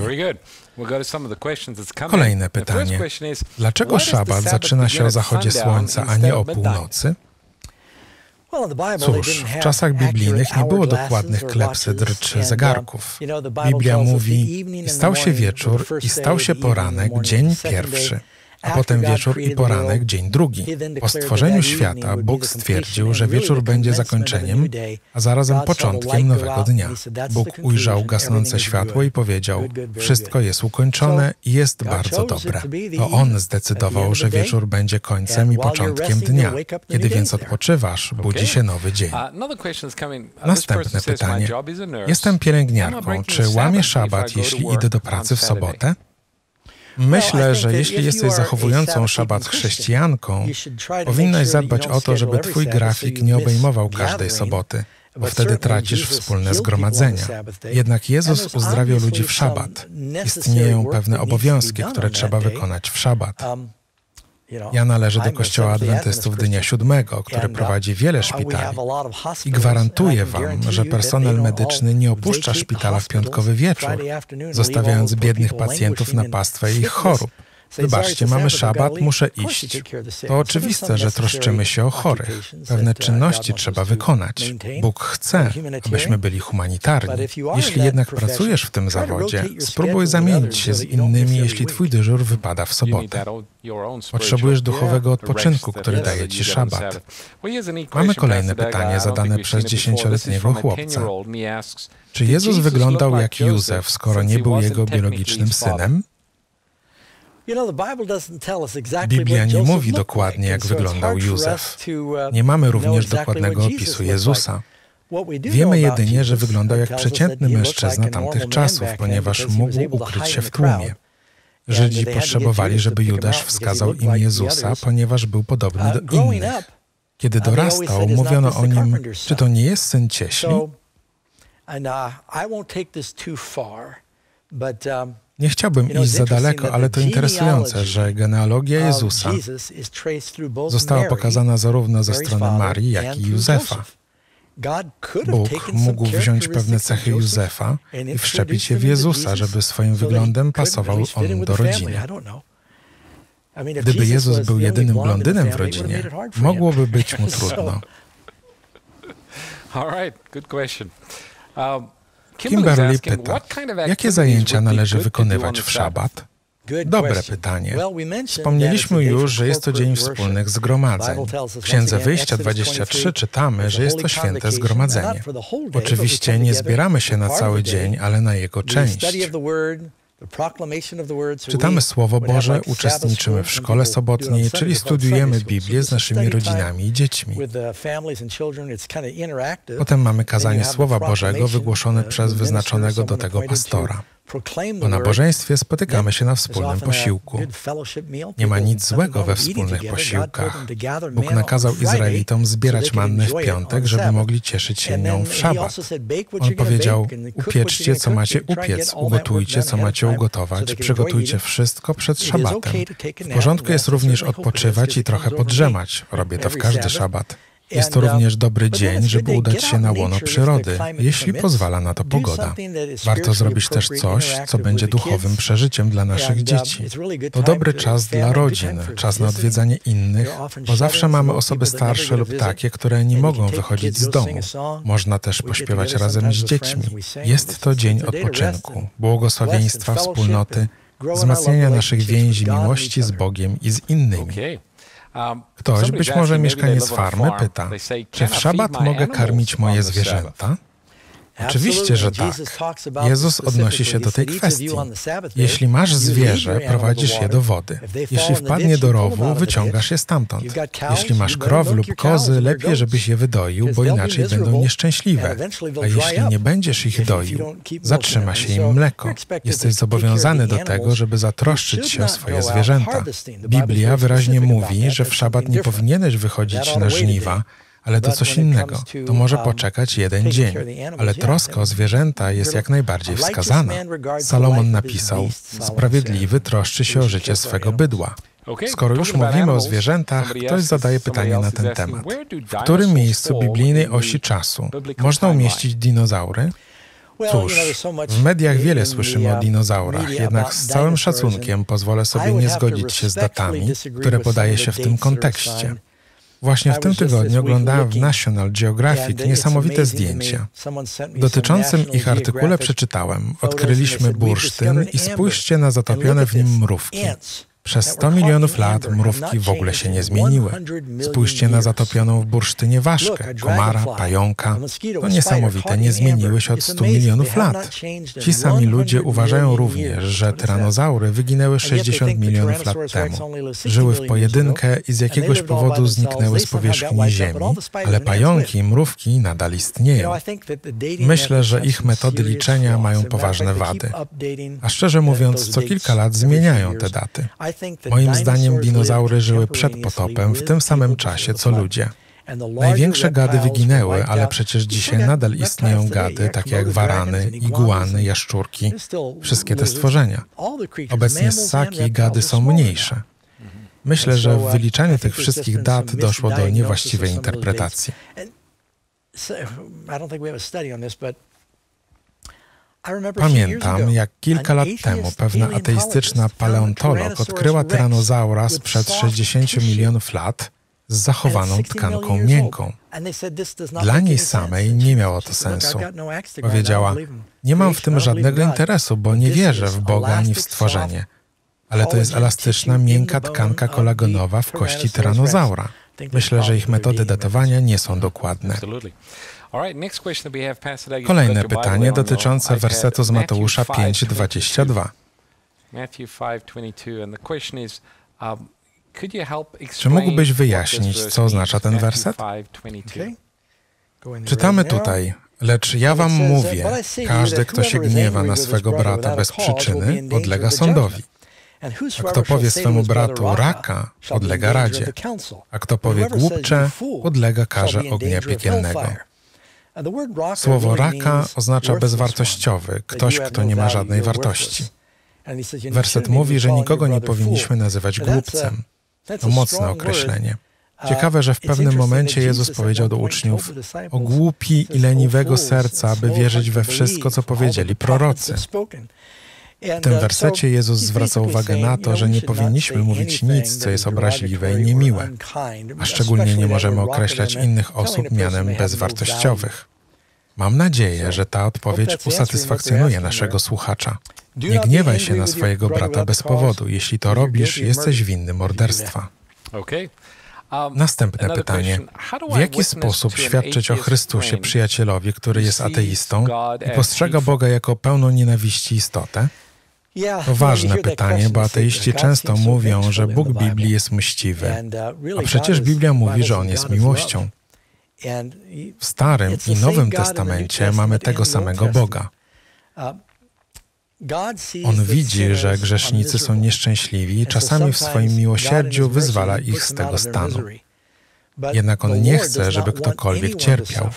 Kolejne pytanie. Dlaczego szabat zaczyna się o zachodzie słońca, a nie o północy? Cóż, w czasach biblijnych nie było dokładnych klepsydr czy zegarków. Biblia mówi, i stał się wieczór, i stał się poranek, dzień pierwszy, a potem wieczór i poranek, dzień drugi. Po stworzeniu świata Bóg stwierdził, że wieczór będzie zakończeniem, a zarazem początkiem nowego dnia. Bóg ujrzał gasnące światło i powiedział, wszystko jest ukończone i jest bardzo dobre. To On zdecydował, że wieczór będzie końcem i początkiem dnia. Kiedy więc odpoczywasz, budzi się nowy dzień. Następne pytanie. Jestem pielęgniarką. Czy łamię szabat, jeśli idę do pracy w sobotę? Myślę, że jeśli jesteś zachowującą szabat chrześcijanką, powinnaś zadbać o to, żeby twój grafik nie obejmował każdej soboty, bo wtedy tracisz wspólne zgromadzenia. Jednak Jezus uzdrawiał ludzi w szabat. Istnieją pewne obowiązki, które trzeba wykonać w szabat. Ja należę do Kościoła Adwentystów Dnia Siódmego, który prowadzi wiele szpitali i gwarantuję wam, że personel medyczny nie opuszcza szpitala w piątkowy wieczór, zostawiając biednych pacjentów na pastwę ich chorób. Wybaczcie, mamy szabat, muszę iść. To oczywiste, że troszczymy się o chorych. Pewne czynności trzeba wykonać. Bóg chce, abyśmy byli humanitarni. Jeśli jednak pracujesz w tym zawodzie, spróbuj zamienić się z innymi, jeśli twój dyżur wypada w sobotę. Potrzebujesz duchowego odpoczynku, który daje ci szabat. Mamy kolejne pytanie zadane przez dziesięcioletniego chłopca. Czy Jezus wyglądał jak Józef, skoro nie był jego biologicznym synem? Biblia nie mówi dokładnie, jak wyglądał Józef. Nie mamy również dokładnego opisu Jezusa. Wiemy jedynie, że wyglądał jak przeciętny mężczyzna tamtych czasów, ponieważ mógł ukryć się w tłumie. Żydzi potrzebowali, żeby Judasz wskazał im Jezusa, ponieważ był podobny do innych. Kiedy dorastał, mówiono o nim, czy to nie jest syn cieśli? Nie chciałbym iść za daleko, ale to interesujące, że genealogia Jezusa została pokazana zarówno ze strony Marii, jak i Józefa. Bóg mógł wziąć pewne cechy Józefa i wszczepić je w Jezusa, żeby swoim wyglądem pasował on do rodziny. Gdyby Jezus był jedynym blondynem w rodzinie, mogłoby być mu trudno. Kimberly pyta, jakie zajęcia należy wykonywać w szabat? Dobre pytanie. Wspomnieliśmy już, że jest to dzień wspólnych zgromadzeń. W Księdze Wyjścia dwadzieścia trzy czytamy, że jest to święte zgromadzenie. Oczywiście nie zbieramy się na cały dzień, ale na jego część. Czytamy Słowo Boże, uczestniczymy w szkole sobotniej, czyli studiujemy Biblię z naszymi rodzinami i dziećmi. Potem mamy kazanie Słowa Bożego wygłoszone przez wyznaczonego do tego pastora. Po nabożeństwie spotykamy się na wspólnym posiłku. Nie ma nic złego we wspólnych posiłkach. Bóg nakazał Izraelitom zbierać mannę w piątek, żeby mogli cieszyć się nią w szabat. On powiedział, upieczcie, co macie upiec, ugotujcie, co macie ugotować, przygotujcie wszystko przed szabatem. W porządku jest również odpoczywać i trochę podrzemać. Robię to w każdy szabat. Jest to również dobry dzień, żeby udać się na łono przyrody, jeśli pozwala na to pogoda. Warto zrobić też coś, co będzie duchowym przeżyciem dla naszych dzieci. To dobry czas dla rodzin, czas na odwiedzanie innych, bo zawsze mamy osoby starsze lub takie, które nie mogą wychodzić z domu. Można też pośpiewać razem z dziećmi. Jest to dzień odpoczynku, błogosławieństwa, wspólnoty, wzmacniania naszych więzi miłości z Bogiem i z innymi. Ktoś, być może mieszkaniec farmy, pyta, czy w szabat mogę karmić moje zwierzęta? Oczywiście, że tak. Jezus odnosi się do tej kwestii. Jeśli masz zwierzę, prowadzisz je do wody. Jeśli wpadnie do rowu, wyciągasz je stamtąd. Jeśli masz krowy lub kozy, lepiej, żebyś je wydoił, bo inaczej będą nieszczęśliwe. A jeśli nie będziesz ich doił, zatrzyma się im mleko. Jesteś zobowiązany do tego, żeby zatroszczyć się o swoje zwierzęta. Biblia wyraźnie mówi, że w szabat nie powinieneś wychodzić na żniwa, ale to coś innego. To może poczekać jeden dzień. Ale troska o zwierzęta jest jak najbardziej wskazana. Salomon napisał, sprawiedliwy troszczy się o życie swego bydła. Skoro już mówimy o zwierzętach, ktoś zadaje pytanie na ten temat. W którym miejscu biblijnej osi czasu można umieścić dinozaury? Cóż, w mediach wiele słyszymy o dinozaurach, jednak z całym szacunkiem pozwolę sobie nie zgodzić się z datami, które podaje się w tym kontekście. Właśnie w tym tygodniu oglądałem w National Geographic niesamowite zdjęcia. W dotyczącym ich artykule przeczytałem, odkryliśmy bursztyn i spójrzcie na zatopione w nim mrówki. Przez sto milionów lat mrówki w ogóle się nie zmieniły. Spójrzcie na zatopioną w bursztynie ważkę, komara, pająka. To niesamowite, nie zmieniły się od stu milionów lat. Ci sami ludzie uważają również, że tyranozaury wyginęły sześćdziesiąt milionów lat temu. Żyły w pojedynkę i z jakiegoś powodu zniknęły z powierzchni Ziemi, ale pająki i mrówki nadal istnieją. Myślę, że ich metody liczenia mają poważne wady. A szczerze mówiąc, co kilka lat zmieniają te daty. Moim zdaniem dinozaury żyły przed potopem w tym samym czasie, co ludzie. Największe gady wyginęły, ale przecież dzisiaj nadal istnieją gady, takie jak warany, iguany, jaszczurki, wszystkie te stworzenia. Obecnie ssaki i gady są mniejsze. Myślę, że w wyliczaniu tych wszystkich dat doszło do niewłaściwej interpretacji. Pamiętam, jak kilka lat temu pewna ateistyczna paleontolog odkryła tyranozaura sprzed sześćdziesięciu milionów lat z zachowaną tkanką miękką. Dla niej samej nie miało to sensu. Powiedziała, nie mam w tym żadnego interesu, bo nie wierzę w Boga ani w stworzenie. Ale to jest elastyczna, miękka tkanka kolagenowa w kości tyranozaura. Myślę, że ich metody datowania nie są dokładne. Kolejne pytanie dotyczące wersetu z Mateusza pięć, dwadzieścia dwa. Czy mógłbyś wyjaśnić, co oznacza ten werset? Czytamy tutaj, lecz ja wam mówię, każdy, kto się gniewa na swego brata bez przyczyny, podlega sądowi. A kto powie swemu bratu raka, podlega radzie. A kto powie głupcze, podlega karze ognia piekielnego. Słowo raka oznacza bezwartościowy, ktoś, kto nie ma żadnej wartości. Werset mówi, że nikogo nie powinniśmy nazywać głupcem. To mocne określenie. Ciekawe, że w pewnym momencie Jezus powiedział do uczniów: o głupi i leniwego serca, aby wierzyć we wszystko, co powiedzieli prorocy. W tym wersecie Jezus zwraca uwagę na to, że nie powinniśmy mówić nic, co jest obraźliwe i niemiłe, a szczególnie nie możemy określać innych osób mianem bezwartościowych. Mam nadzieję, że ta odpowiedź usatysfakcjonuje naszego słuchacza. Nie gniewaj się na swojego brata bez powodu. Jeśli to robisz, jesteś winny morderstwa. Następne pytanie. W jaki sposób świadczyć o Chrystusie przyjacielowi, który jest ateistą i postrzega Boga jako pełną nienawiści istotę? To ważne pytanie, bo ateiści często mówią, że Bóg Biblii jest mściwy, a przecież Biblia mówi, że On jest miłością. W Starym i Nowym Testamencie mamy tego samego Boga. On widzi, że grzesznicy są nieszczęśliwi i czasami w swoim miłosierdziu wyzwala ich z tego stanu. Jednak On nie chce, żeby ktokolwiek cierpiał.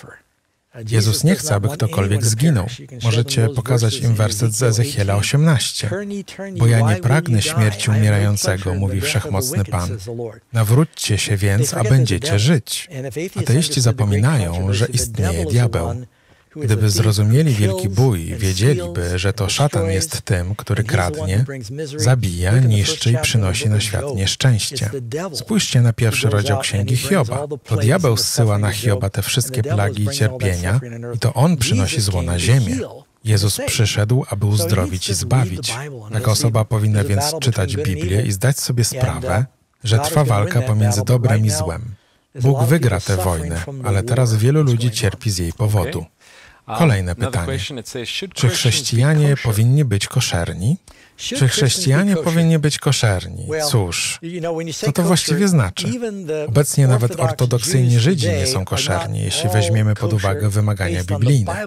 Jezus nie chce, aby ktokolwiek zginął. Możecie pokazać im werset z Ezechiela osiemnaście. Bo ja nie pragnę śmierci umierającego, mówi Wszechmocny Pan. Nawróćcie się więc, a będziecie żyć. Ateiści zapominają, że istnieje diabeł. Gdyby zrozumieli wielki bój, wiedzieliby, że to szatan jest tym, który kradnie, zabija, niszczy i przynosi na świat nieszczęście. Spójrzcie na pierwszy rozdział Księgi Hioba. To diabeł zsyła na Hioba te wszystkie plagi i cierpienia i to on przynosi zło na ziemię. Jezus przyszedł, aby uzdrowić i zbawić. Taka osoba powinna więc czytać Biblię i zdać sobie sprawę, że trwa walka pomiędzy dobrem i złem. Bóg wygra tę wojnę, ale teraz wielu ludzi cierpi z jej powodu. Kolejne pytanie. Czy chrześcijanie powinni być koszerni? Czy chrześcijanie powinni być koszerni? Cóż, co to właściwie znaczy? Obecnie nawet ortodoksyjni Żydzi nie są koszerni, jeśli weźmiemy pod uwagę wymagania biblijne.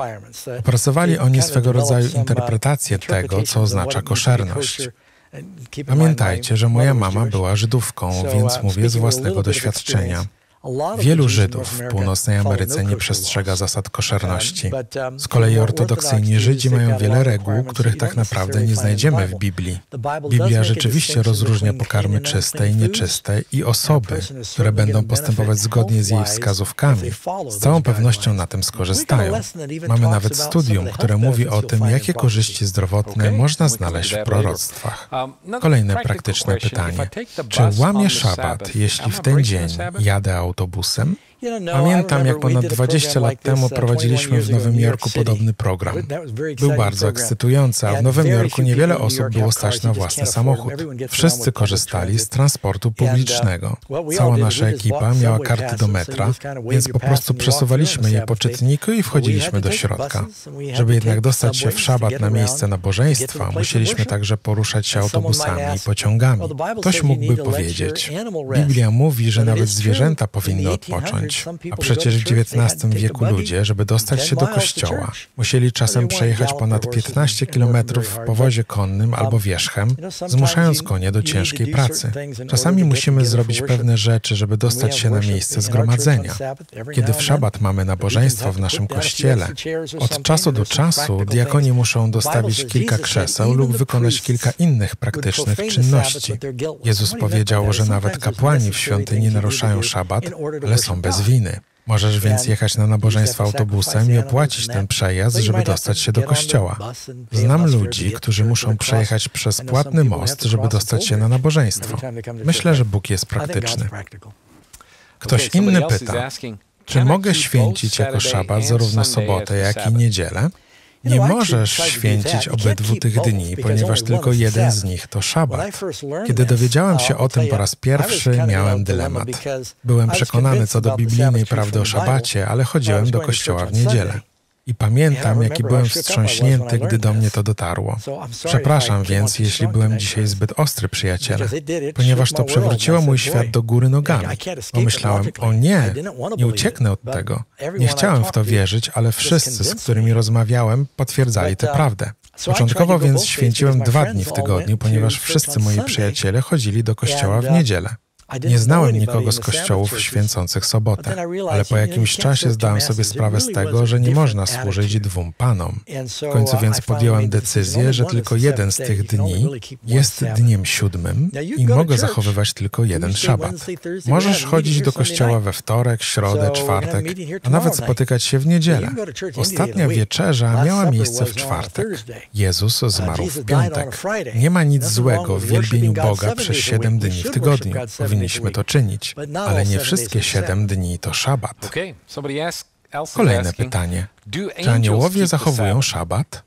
Opracowali oni swego rodzaju interpretację tego, co oznacza koszerność. Pamiętajcie, że moja mama była Żydówką, więc mówię z własnego doświadczenia. Wielu Żydów w północnej Ameryce nie przestrzega zasad koszerności. Z kolei ortodoksyjni Żydzi mają wiele reguł, których tak naprawdę nie znajdziemy w Biblii. Biblia rzeczywiście rozróżnia pokarmy czyste i nieczyste i osoby, które będą postępować zgodnie z jej wskazówkami, z całą pewnością na tym skorzystają. Mamy nawet studium, które mówi o tym, jakie korzyści zdrowotne można znaleźć w proroctwach. Kolejne praktyczne pytanie. Czy łamię szabat, jeśli w ten dzień jadę autobusem? Pamiętam, jak ponad dwadzieścia lat temu prowadziliśmy w Nowym Jorku podobny program. Był bardzo ekscytujący, a w Nowym Jorku niewiele osób było stać na własny samochód. Wszyscy korzystali z transportu publicznego. Cała nasza ekipa miała karty do metra, więc po prostu przesuwaliśmy je po czytniku i wchodziliśmy do środka. Żeby jednak dostać się w szabat na miejsce nabożeństwa, musieliśmy także poruszać się autobusami i pociągami. Ktoś mógłby powiedzieć, Biblia mówi, że nawet zwierzęta powinny odpocząć. A przecież w dziewiętnastym wieku ludzie, żeby dostać się do kościoła, musieli czasem przejechać ponad piętnaście kilometrów w powozie konnym albo wierzchem, zmuszając konie do ciężkiej pracy. Czasami musimy zrobić pewne rzeczy, żeby dostać się na miejsce zgromadzenia. Kiedy w szabat mamy nabożeństwo w naszym kościele, od czasu do czasu diakoni muszą dostawić kilka krzeseł lub wykonać kilka innych praktycznych czynności. Jezus powiedział, że nawet kapłani w świątyni naruszają szabat, ale są bez winy. Możesz więc jechać na nabożeństwo autobusem i opłacić ten przejazd, żeby dostać się do kościoła. Znam ludzi, którzy muszą przejechać przez płatny most, żeby dostać się na nabożeństwo. Myślę, że Bóg jest praktyczny. Ktoś inny pyta, czy mogę święcić jako szabat zarówno sobotę, jak i niedzielę? Nie możesz święcić obydwu tych dni, ponieważ tylko jeden z nich to szabat. Kiedy dowiedziałem się o tym po raz pierwszy, miałem dylemat. Byłem przekonany co do biblijnej prawdy o szabacie, ale chodziłem do kościoła w niedzielę. I pamiętam, jaki byłem wstrząśnięty, gdy do mnie to dotarło. Przepraszam więc, jeśli byłem dzisiaj zbyt ostry, przyjaciele, ponieważ to przewróciło mój świat do góry nogami. Pomyślałem, o nie, nie ucieknę od tego. Nie chciałem w to wierzyć, ale wszyscy, z którymi rozmawiałem, potwierdzali tę prawdę. Początkowo więc święciłem dwa dni w tygodniu, ponieważ wszyscy moi przyjaciele chodzili do kościoła w niedzielę. Nie znałem nikogo z kościołów święcących sobotę, ale po jakimś czasie zdałem sobie sprawę z tego, że nie można służyć dwóm panom. W końcu więc podjąłem decyzję, że tylko jeden z tych dni jest dniem siódmym i mogę zachowywać tylko jeden szabat. Możesz chodzić do kościoła we wtorek, środę, czwartek, a nawet spotykać się w niedzielę. Ostatnia wieczerza miała miejsce w czwartek. Jezus zmarł w piątek. Nie ma nic złego w wielbieniu Boga przez siedem dni w tygodniu. Powinniśmy to czynić, ale nie wszystkie siedem dni to szabat. Kolejne pytanie. Czy aniołowie zachowują szabat?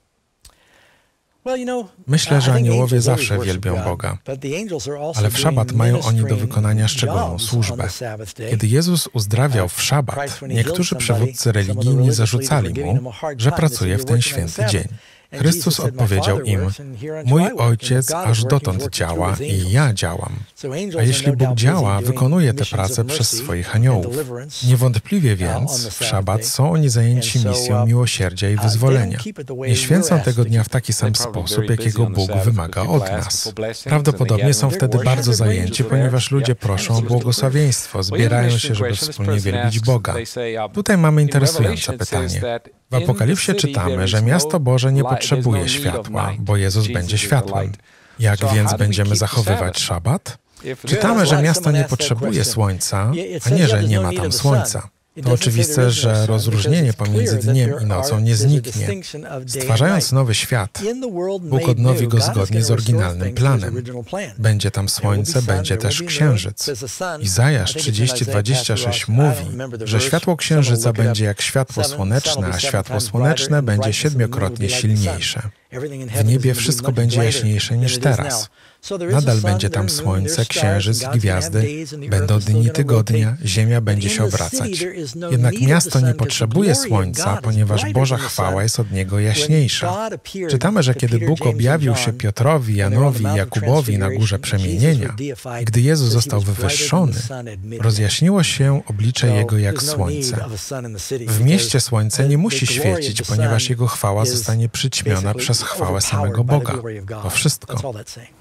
Myślę, że aniołowie zawsze wielbią Boga, ale w szabat mają oni do wykonania szczególną służbę. Kiedy Jezus uzdrawiał w szabat, niektórzy przywódcy religijni zarzucali mu, że pracuje w ten święty dzień. Chrystus odpowiedział im, mój Ojciec aż dotąd działa i ja działam. A jeśli Bóg działa, wykonuje tę pracę przez swoich aniołów. Niewątpliwie więc w szabat są oni zajęci misją miłosierdzia i wyzwolenia. Nie święcą tego dnia w taki sam sposób, jakiego Bóg wymaga od nas. Prawdopodobnie są wtedy bardzo zajęci, ponieważ ludzie proszą o błogosławieństwo, zbierają się, żeby wspólnie wielbić Boga. Tutaj mamy interesujące pytanie. W Apokalipsie czytamy, że miasto Boże nie potrzebuje światła, bo Jezus będzie światłem. Jak więc będziemy zachowywać szabat? Czytamy, że miasto nie potrzebuje słońca, a nie, że nie ma tam słońca. To oczywiste, że rozróżnienie pomiędzy dniem i nocą nie zniknie. Stwarzając nowy świat, Bóg odnowi go zgodnie z oryginalnym planem. Będzie tam słońce, będzie też księżyc. Izajasz trzydzieści dwadzieścia sześć mówi, że światło księżyca będzie jak światło słoneczne, a światło słoneczne będzie siedmiokrotnie silniejsze. W niebie wszystko będzie jaśniejsze niż teraz. Nadal będzie tam słońce, księżyc i gwiazdy, będą dni tygodnia, ziemia będzie się obracać. Jednak miasto nie potrzebuje słońca, ponieważ Boża chwała jest od niego jaśniejsza. Czytamy, że kiedy Bóg objawił się Piotrowi, Janowi i Jakubowi na górze przemienienia, gdy Jezus został wywyższony, rozjaśniło się oblicze Jego jak słońce. W mieście słońce nie musi świecić, ponieważ Jego chwała zostanie przyćmiona przez chwałę samego Boga. To wszystko.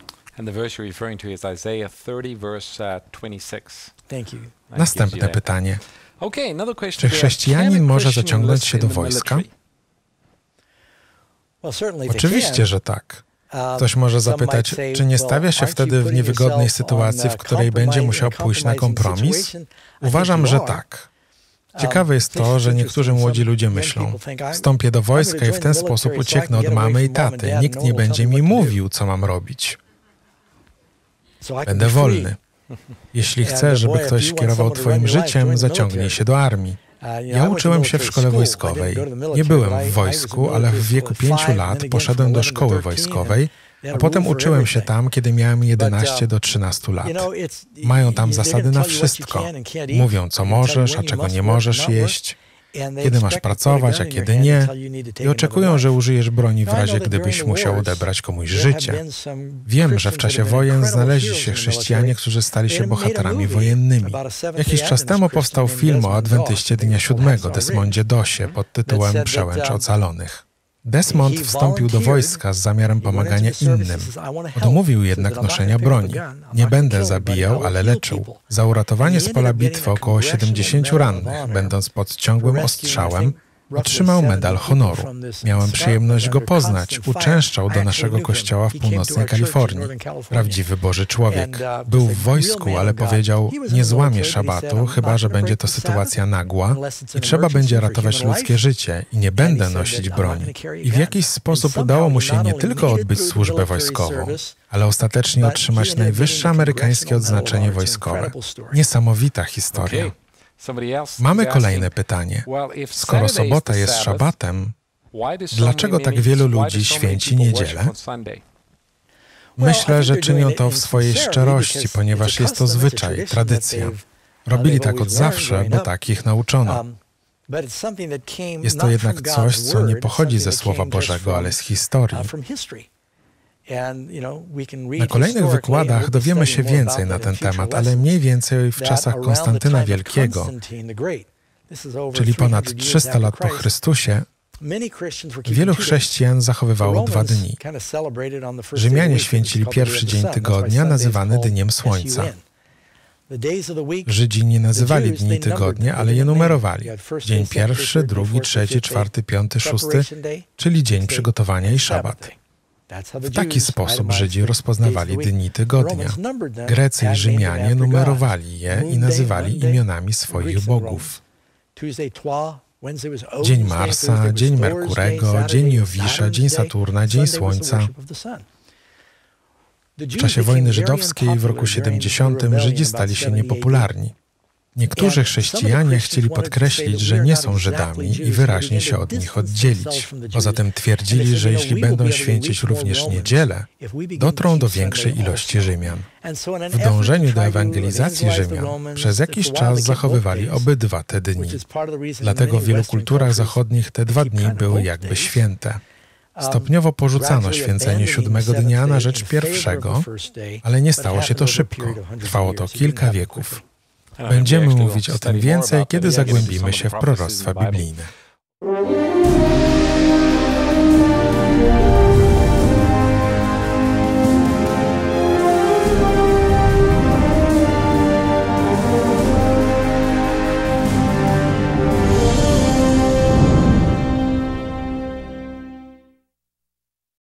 Następne pytanie. Czy chrześcijanin może zaciągnąć się do wojska? Oczywiście, że tak. Ktoś może zapytać, czy nie stawia się wtedy w niewygodnej sytuacji, w której będzie musiał pójść na kompromis? Uważam, że tak. Ciekawe jest to, że niektórzy młodzi ludzie myślą, wstąpię do wojska i w ten sposób ucieknę od mamy i taty. Nikt nie będzie mi mówił, co mam robić. Będę wolny. Jeśli chcesz, żeby ktoś kierował twoim życiem, zaciągnij się do armii. Ja uczyłem się w szkole wojskowej. Nie byłem w wojsku, ale w wieku pięciu lat poszedłem do szkoły wojskowej, a potem uczyłem się tam, kiedy miałem jedenaście do trzynastu lat. Mają tam zasady na wszystko. Mówią, co możesz, a czego nie możesz jeść, kiedy masz pracować, a kiedy nie, i oczekują, że użyjesz broni w razie, gdybyś musiał odebrać komuś życie. Wiem, że w czasie wojen znaleźli się chrześcijanie, którzy stali się bohaterami wojennymi. Jakiś czas temu powstał film o adwentyście Dnia Siódmego, Desmondzie Dosie, pod tytułem Przełęcz Ocalonych. Desmond wstąpił do wojska z zamiarem pomagania innym. Odmówił jednak noszenia broni. Nie będę zabijał, ale leczył. Za uratowanie z pola bitwy około siedemdziesięciu rannych, będąc pod ciągłym ostrzałem, otrzymał medal honoru. Miałem przyjemność go poznać. Uczęszczał do naszego kościoła w północnej Kalifornii. Prawdziwy Boży człowiek. Był w wojsku, ale powiedział, nie złamię szabatu, chyba że będzie to sytuacja nagła i trzeba będzie ratować ludzkie życie i nie będę nosić broni. I w jakiś sposób udało mu się nie tylko odbyć służbę wojskową, ale ostatecznie otrzymać najwyższe amerykańskie odznaczenie wojskowe. Niesamowita historia. Mamy kolejne pytanie. Skoro sobota jest szabatem, dlaczego tak wielu ludzi święci niedzielę? Myślę, że czynią to w swojej szczerości, ponieważ jest to zwyczaj, tradycja. Robili tak od zawsze, bo tak ich nauczono. Jest to jednak coś, co nie pochodzi ze Słowa Bożego, ale z historii. Na kolejnych wykładach dowiemy się więcej na ten temat, ale mniej więcej w czasach Konstantyna Wielkiego, czyli ponad trzysta lat po Chrystusie, wielu chrześcijan zachowywało dwa dni. Rzymianie święcili pierwszy dzień tygodnia, nazywany Dniem Słońca. Żydzi nie nazywali dni tygodnia, ale je numerowali. Dzień pierwszy, drugi, trzeci, czwarty, piąty, szósty, czyli dzień przygotowania i szabat. W taki sposób Żydzi rozpoznawali dni tygodnia. Grecy i Rzymianie numerowali je i nazywali imionami swoich bogów. Dzień Marsa, dzień Merkurego, dzień Jowisza, dzień Saturna, dzień Słońca. W czasie wojny żydowskiej w roku siedemdziesiątym Żydzi stali się niepopularni. Niektórzy chrześcijanie chcieli podkreślić, że nie są Żydami i wyraźnie się od nich oddzielić. Poza tym twierdzili, że jeśli będą święcić również niedzielę, dotrą do większej ilości Rzymian. W dążeniu do ewangelizacji Rzymian przez jakiś czas zachowywali obydwa te dni. Dlatego w wielu kulturach zachodnich te dwa dni były jakby święte. Stopniowo porzucano święcenie siódmego dnia na rzecz pierwszego, ale nie stało się to szybko. Trwało to kilka wieków. Będziemy mówić o tym więcej, kiedy zagłębimy się w proroctwa biblijne.